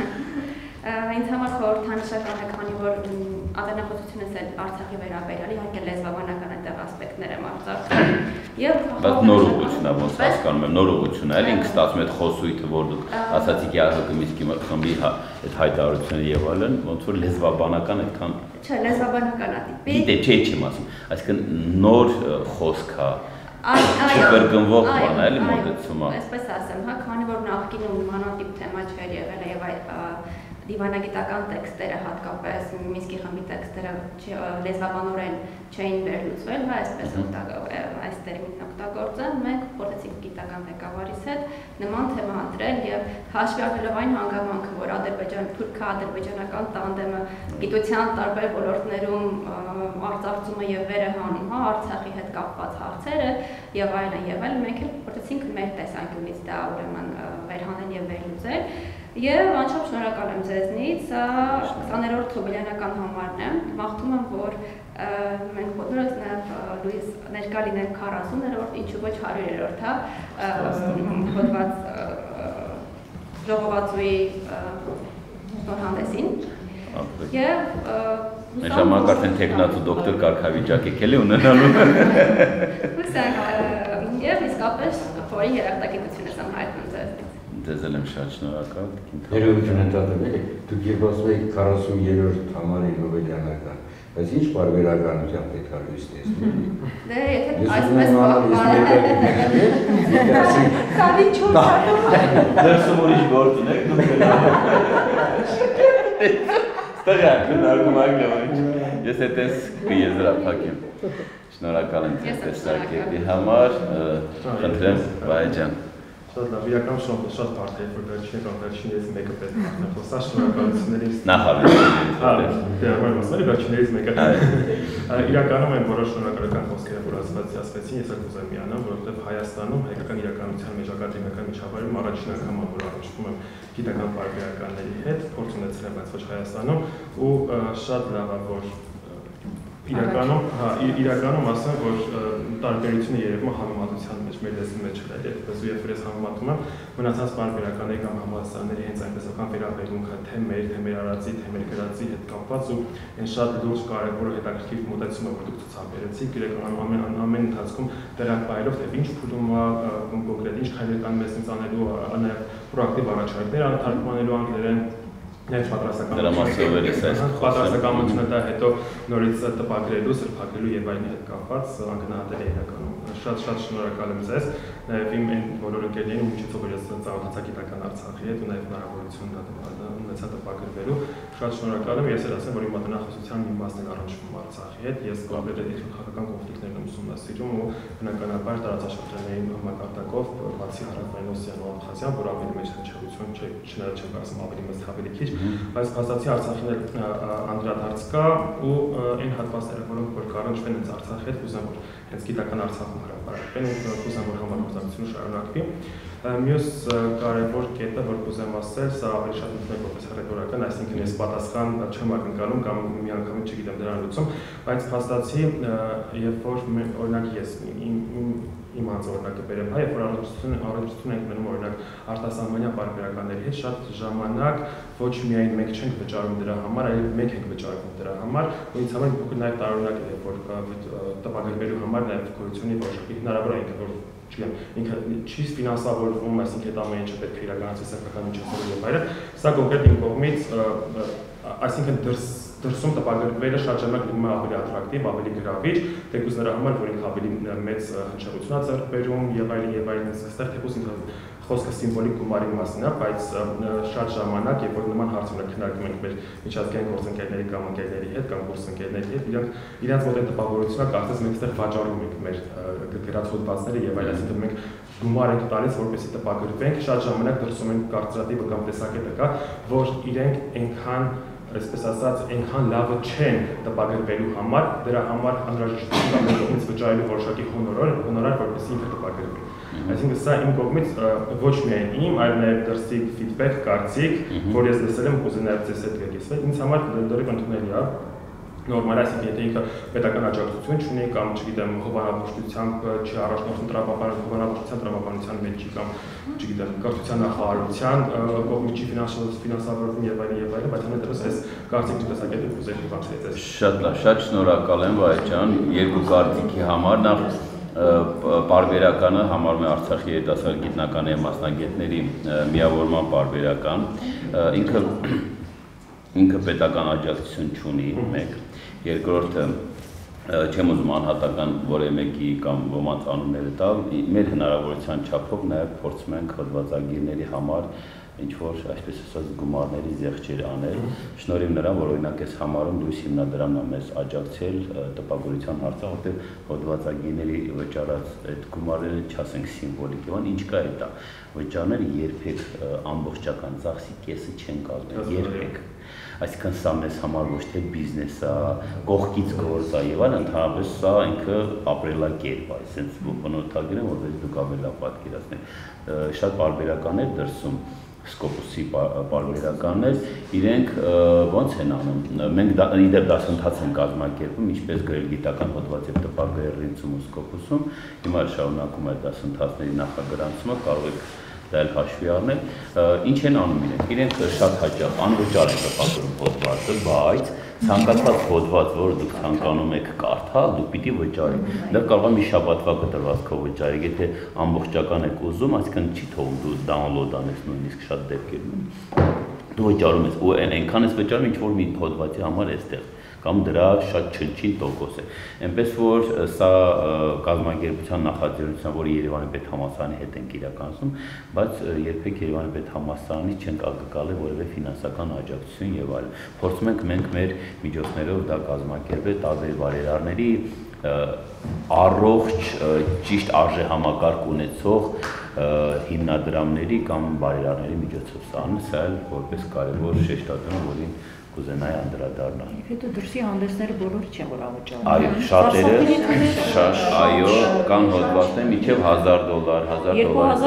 Ինձ համար խորհրդանշական է, քանի որ ատենախոսությունս էլ Արցախի վերաբերյալ, իհարկե լեզվաբանական այդտեղ ասպեկտներ եմ արձակում։ Եվ բայց նոր ուղղություն է, ոնց հասկանում եմ, նոր ուղղություն է, այլ ինքը ստացվում է այդ խոսույթը, որ դուք ասացիք ՀՀԿ միսկի խմբի այդ հայտարարությունը եւ այլն, ոնց որ լեզվաբանական այդքան չէ, լեզվաբանական է տիպի։ Գիտե, չէ, չեմ ասում, այսինքն նոր խոսք է, չկրկնվող բան է, էլի մոտեցումը։ Այսպես ասեմ, հա, քանի որ նախկինում նմանատիպ թեմա չէր եղել եւ այդ դիվանագիտական տեքստերը, հատկապես Մինսկի խմբի տեքստերը լեզվաբանորեն չէին վերլուծվել, հա, այսպես այս տերմինն օգտագործել, մենք փորձեցինք գիտական ղեկավարից հետ նման թեմա ընտրել եւ հաշվի առնելով այն հանգամանքը, որ ադրբեջան թուրքա-ադրբեջանական տանդեմը գիտության տարբեր ոլորտներում արծարծում է եւ վեր է հանում, հա, Արցախի հետ կապված հարցերը եւ այլն եւ այլն, մենք էլ փորձեցինք մեր տեսանկյունից դա ուրեմն վերհանել եւ վերլուծել։ Եվ անչափ շնորհակալ եմ ձեզնից, սա քսաներորդ հոբելյանական համարն է, մաղթում եմ, որ մենք բոլորս նաև լույս ներկա լինենք քառասուներորդ, ինչու ոչ հարյուրերորդ, հա, հոդված ժողովածուի շնորհանդեսին։ Եվ մեր ժամանակ արդեն թեկնածու դոկտոր կարգավիճակ եք էլի ունենալու։ Հուսանք, եւ իսկապես փորի երախտագիտություն եմ հայտնում ձեզնից։ Ձեզ եմ շատ շնորհակալ։ Ներողություն ընդհատեմ, էլի, դուք երբ ասում եք քառասուններորդ համարի հոբելյանական, բայց ինչ բարբերականությամբ պետք է լույս տեսնի։ Դե եթե այսպես Քանի չորս հատ դերսում ուրիշ գործ ունեք, դուք ստեղ քննարկում եք, ես այդպես կեզրափակեմ։ Շնորհակալ եմ ձեզ տեսակետի համար, խնդրեմ Վահե Շատ լավ, իրական շատ բարդ է, որ վերջին կամ վերջիններից մեկը պետք է նախնախոսա, շնորհակալություններից նախարարությունից։ Հա, դե ուրեմն վերջիններից մեկը։ Իրականում այն որոշ շնորհակալական խոսքերը, որ ասված ասվեցին, ես էլ կուզեմ միանալ, որովհետև Հայաստանում հայկական իրականության մեջ ակադեմիական միջավայրում առաջին անգամ որ առնչվում եմ գիտական բարբերականների հետ, փորձ ունեցել եմ, բայց ոչ Հայաստանում, ու շատ լավ է, որ իրականում, հա, իրականում ասեմ, որ տարբերությունը երևում է համեմատության մեջ, մեր լեզվի մեջ էլ է, այդպես ու երբ որ ես համեմատում եմ, մնացած բարբերականների կամ համալսարանների հենց այնպեսական վերաբերմունքը թե մեր, թե մեր արածի, թե մեր գրածի հետ կապված ու այն շատ լուրջ կարևոր հետաքրքիր մոտեցում է, որ դուք ցուցաբերեցիք, իրական ամեն ամեն ընթացքում տեղակայելով, թե ինչ փուլում է կոնկրետ, ինչ քայլեր կան մեզ ինձ անելու, նաև պրոակտիվ առաջարկներ թարգմանելու անգլերեն Net պատրաստականությունը պատրաստականությունը դա հետո նորից տպագրելու, սրբագրելու եւ այլն հետ կապված անգնահատել է իրականում։ Շատ շատ շնորհակալ եմ ձեզ, նաեւ իմ այն բոլոր ընկերներին, ում միջոցով ես ծանոթացա գիտական Արցախի հետ ու նաեւ հնարավորություն ունեցա տպագրվելու։ Շատ շնորհակալ եմ, ես էլ ասեմ, որ իմ ատենախոսության մի մասն է առնչվում Արցախի հետ, ես կոնկրետ քաղաքական կոնֆլիկտներն ուսումնասիրում ու բնականաբար տարածաշրջանային մակարդակով, բացի Հարավային ու Աբխազիան, որ ավելի մեծ հնչեղություն չէ, չնայած չեմ ասում ավելի մեծ ավելի քիչ Բայց փաստացի Արցախին էլ անդրադարձ կա ու այն հատվածները, որոնք որ կառնչվեն հենց Արցախի հետ, ուզեմ որ հենց գիտական Արցախում հրապարակվեն ու ուզեմ որ համագործակցությունը շարունակվի։ Մյուս կարևոր կետը, որ կուզեմ ասել, սա ավելի շատ ինքն է որպես ռետորական, այսինքն ես պատասխան չեմ ակնկալում կամ միանգամից չգիտեմ դրան լուծում, բայց փաստացի, երբ որ օրինակ ես իմ անձ օրինակը բերեմ, երբ որ առողջություն ենք մնում օրինակ արտասահմանյան պարբերականների հետ, շատ ժամանակ ոչ միայն մենք չենք վճարում դրա համար, այլ մենք ենք վճարում դրա համար, ու ինձ համար փոքր նաև տարօրինակ է, երբ որ տպագրվելու համար նաև գոյություն ունի որոշակի հնարավոր է ինքը որ չգիտեմ, ինքը չի ֆինանսավորվում, այսինքն այդ ամեն ինչը պետք է իրականացվի սեփական միջոցներով եւ այլն, սա կոնկրետ իմ կողմից, այսինքն դրսում տպագրվելը շատ ժամանակ լինում է ավելի ատրակտիվ, ավելի գրավիչ, թեկուզ նրա համար, որ ինքը ավելի մեծ հնչեղություն է ձեռք բերում եւ այլն եւ այլն, այստեղ թեկուզ ինքը խոսքը սիմվոլիկ գումարի մասին է, բայց շատ ժամանակ, երբ որ նման հարցեր քննարկում ենք մեր միջազգային գործընկերների կամ ընկերների հետ կամ գործընկերների հետ, իրանք իրանց մոտ այդ տպավորությունը կարծես մենք այստեղ վաճառում ենք մեր գրած հոդվածները եւ այլն, այսինքն մենք գումար ենք տալիս, որպեսզի տպագրվենք, շատ ժամանակ դրսում ենք կարծրատիպը կամ տեսակետը կա, որ իրենք այնքան այսպես ասած, այնքան լավը չեն տպագրվելու համար, դրա համար անհրաժեշտություն կա մեր կողմից վճարելու որոշակի հոնորար, հոնորար, որպեսզի ինքը տպագրվի։ Այսինքն սա իմ կողմից ոչ միայն իմ, այլ նաև դրսի ֆիդբեք, կարծիք, որ ես լսել եմ ու կուզենայի նաև ձեզ հետ կերկեսվել, ինձ համար լրիվ ընդունելի է։ Նորմալ է, այսինքն եթե ինքը պետական աջակցություն չունի կամ չգիտեմ հովանավորչությամբ չի առաջնորդում հովանավորչության տրամաբանության մեջ չի կամ չգիտեմ կրթության նախարարության կողմից չի ֆինանսավորվում եւ այլն եւ այլն, բայց համենայնիվ այս կարծիքի տեսակետը կուզեի բացել։ Շատ լավ, շատ շնորհակալ եմ Վահե ջան, երկու կարծիքի համար նախ պարբերականը համարում է Արցախի երիտասարդ գիտնական եւ մասնագետների միավորման պարբերական, ինքը ինքը պետական աջակցություն չունի մեկ, երկրորդը չեմ ուզում անհատական որևէ մեկի կամ ոմանց անունները տալ, մեր հնարավորության չափով նաև փորձում ենք հոդվածագիրների համար ինչ-որ, այսպես ասած, գումարների զեղչեր անել, շնորհիվ նրան, որ օրինակ այս համարում լույս հիմնադրամն է մեզ աջակցել տպագրության հարցը, որտեղ հոդվածագիրների վճարած այդ գումարները չասենք սիմվոլիկ են, ինչ կա այդ է, վճարները երբեք ամբողջական ծախսի կեսը չեն կազմել, երբեք։ Այսինքն սա մեզ համար ոչ թե բիզնես է, կողքից գործ է եւ այլն, ընդհանրապես սա ինքը ապրելակերպ է, այսինքն բնութագրեմ, որպես դուք ավելի լավ պատկերացնեք։ Շատ պարբերական է դրսում Սկոպուսի պարբերականներ, իրենք ոնց են անում, մենք իդեպ դասընթաց են կազմակերպում, ինչպես գրել գիտական հոդված եւ տպագրել Ռինցում ու Սկոպուսում, հիմա շարունակում է դասընթացների նախագրանցումը, կարող եք դա էլ հաշվի առնել, ինչ են անում իրենք, իրենք շատ հաճախ անվճար են տպագրում հոդվածը, բայց ցանկացած հոդված, որը դուք ցանկանում եք կարդալ, դուք պիտի վճարեք, դա կարող է մի շաբաթվա կտրվածքով վճարեք, եթե ամբողջական եք ուզում, այսինքն չի թողում դու download անես նույնիսկ շատ դեպքերում, դու վճարում ես ու այնքան ես վճարում, ինչ որ մի հոդվածի համար էստեղ կամ դրա շատ չնչին տոկոս է։ Այնպես որ սա կազմակերպության նախաձեռնության, որը Երևանի պետհամալսարանի հետ ենք իրականացնում, բայց երբեք Երևանի պետհամալսարանի չենք ակնկալել որևէ ֆինանսական աջակցություն եւ այլն։ Փորձում ենք մենք մեր միջոցներով դա կազմակերպել տարբեր բարերարների առողջ ճիշտ արժեհամակարգ ունեցող հիմնադրամների կամ բարերարների միջոցով սա սա էլ որպես կարևոր շեշտադրում, որին կուզենայի անդրադառնալ։ Հետո դրսի հանդեսները բոլորը չեն որ ավճարում։ Այո, շատերը, շատ, այո, կան հոդվածներ մինչև հազար դոլար, հազար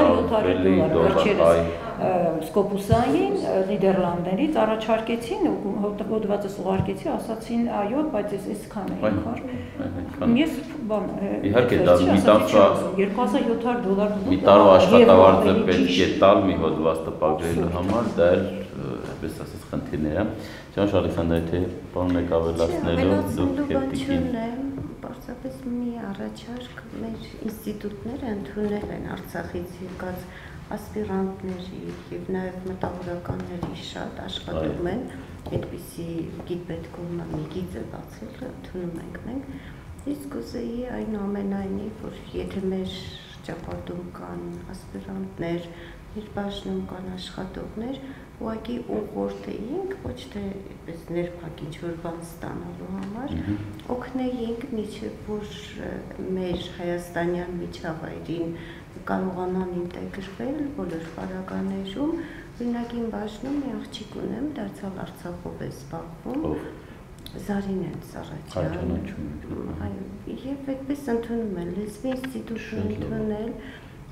դոլար, Սկոպուսային Նիդերլանդներից առաջարկեցին, հոդվածը ուղարկեցի, ասացին այո, բայց ես այսքան է ինքար։ Ես բան, իհարկե դա մի տարվա երկու հազար յոթ հարյուր դոլար մի տարվա աշխատավարձը պետք է տալ մի հոդված տպագրելու համար, դա էլ այսպես ասած խնդիրներ է։ Ջանշ Ալեքսանդր, եթե բան եք ավելացնելու, դուք հետիկին։ Պարզապես մի առաջարկ մեր ինստիտուտները ընդունել են Արցախից եկած ասպիրանտների եւ նաեւ մտավորականների շատ աշխատում են, այդպիսի գիտպետկոմը մի գիծ է բացել, ընդունում ենք մենք, իսկ կուզեի այնուամենայնիվ, որ եթե մեր ճապատում կան ասպիրանտներ, մեր բաժնում կան աշխատողներ, ուղղակի ուղղորդեինք, ոչ թե այդպես ներփակ ինչ-որ բան ստանալու համար, օգնեինք միջև որ մեր հայաստանյան միջավայրին կարողանան ինտեգրվել բոլոր պարագաներում, օրինակ իմ բաժնում մի աղջիկ ունեմ, դարձյալ Արցախով է զբաղվում, Զարինեն Սարաչյան, այո, եւ այդպես ընդունում են, լեզվի ինստիտուտն ընդունել,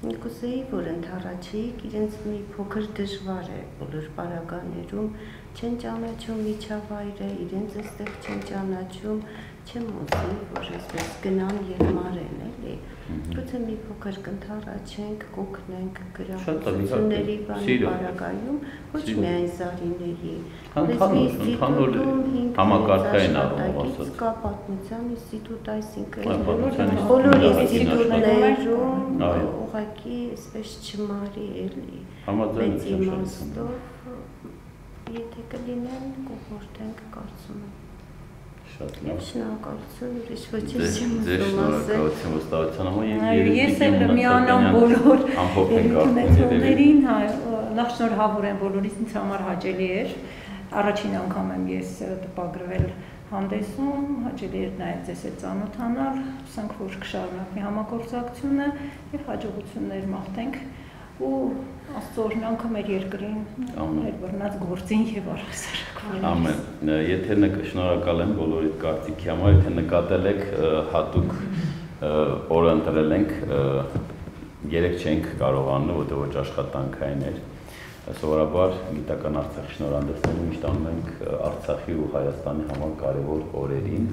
Կուզեի, որ ընդառաջիկ իրենց մի փոքր դժվար է բոլոր պարագաներում, չեն ճանաչում միջավայրը, իրենց այստեղ չեն ճանաչում, չեմ ուզի, որ այսպես գնան և մարեն, էլի։ Գուցե մի փոքր կընդառաջենք, կօգնենք գրախոսությունների բանի պարագայում, ոչ միայն Զարիների, ընդհանուր համակարգային առումով կա պատմության ինստիտուտ, այսինքն բոլոր ինստիտուտներում ուղղակի այսպես չմարի էլի, մեծ իմաստով, եթե կլինեն, կուղորդենք, կարծում եմ։ Շնորհակալություն, ուրիշ ոչինչ չեմ ուզում ասել։ Վստահության համար ես էլ միանամ բոլոր ունեցողներին, նախ շնորհավոր եմ բոլորից, ինձ համար հաճելի էր։ Առաջին անգամ եմ ես տպագրվել հանդեսում, հաճելի էր նաև ձեզ հետ ծանոթանալ, հուսանք, որ կշարունակվի համագործակցությունը և հաջողություններ մաղթենք ու Աստծո օրհնանքը մեր երկրին, մեր բռնած գործին և առհասարակ։ Ամեն։ Եթե շնորհակալ եմ բոլորիդ կարծիքի համար, եթե նկատել եք հատուկ օրը ընտրել ենք, երեք չենք կարողանում, որտեղ ոչ աշխատանքային էր։ Սովորաբար գիտական Արցախի շնորհանդեսներում միշտ անում ենք Արցախի ու Հայաստանի համար կարևոր օրերին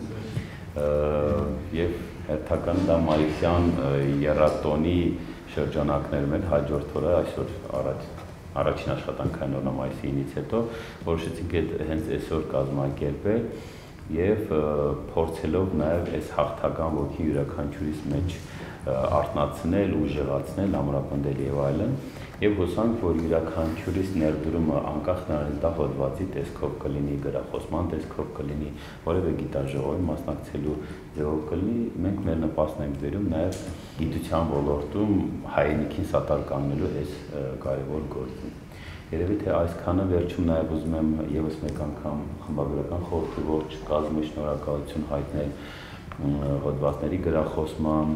և հերթական դա մայիսյան եռատոնի շրջանակներում էլ հաջորդ օրը այսօր առաջին աշխատանքային օրն մայիսի ինից հետո որոշեցինք հենց այսօր կազմակերպել և փորձելով նաև այս հաղթական ոգին յուրաքանչյուրիս մեջ արթնացնել, ուժեղացնել, ամրապնդել և այլն և հուսանք, որ յուրաքանչյուրիս ներդրումը անկախ նրանից դա հոդվածի տեսքով կլինի, գրախոսման տեսքով կլինի, որևէ գիտաժողովի մասնակցելու ձևով կլինի, մենք մեր նպաստն ենք բերում նաև գիտության ոլորտում հայրենիքին սատար կանգնելու այս կարևոր գործին։ Երևի թե այսքանը վերջում նաև ուզում եմ ևս մեկ անգամ խմբագրական խորհրդի ողջ կազմի շնորհակալություն հայտնել հոդվածների գրախոսման,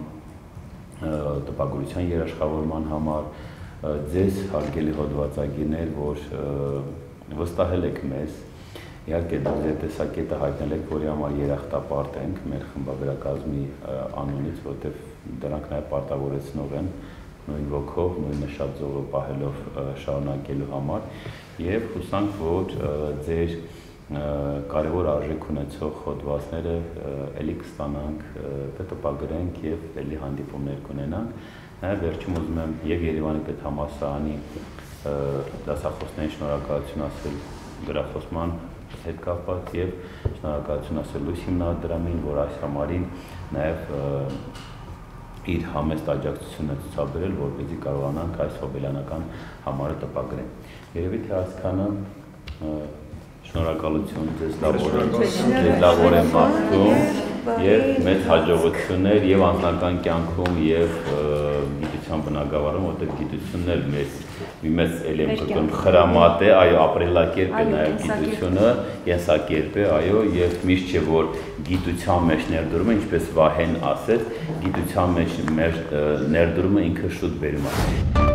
տպագրության երաշխավորման համար, ձեզ հարգելի հոդվածագիրներ, որ վստահել եք մեզ, իհարկե դուք ձեր տեսակետը հայտնել եք, որի համար երախտապարտ ենք մեր խմբագրակազմի անունից, որտեղ դրանք նաև պարտավորեցնող են նույն ոգով, նույն նշած ձողը պահելով շարունակելու համար և հուսանք, որ ձեր կարևոր արժեք ունեցող հոդվածները էլի կստանանք, կտպագրենք և էլի հանդիպումներ կունենանք։ Նաև վերջում ուզում եմ և Երևանի պետհամալսարանի դասախոսներին շնորհակալություն ասել գրախոսման հետ կապված և շնորհակալություն ասել Լույս հիմնադրամին, որ այս համարին նաև իր համեստ աջակցությունը ցուցաբերել, որպեսզի կարողանանք այս հոբելյանական համարը տպագրել։ Երևի թե այսքանը շնորհակալություն, ձեզ լավ օր եմ մաղթում և մեծ հաջողություններ և անձնական կյանքում և գիտության բնագավառում, որտեղ գիտությունն էլ մի մեծ էլ եմ կրկնում խրամատ է, այո, ապրելակերպ է նաև գիտությունը, կենսակերպ է, այո, և միշտ չէ, որ գիտության մեջ ներդրումը, ինչպես Վահեն ասեց, գիտության մեջ ներդրումը ինքը շուտ բերում է։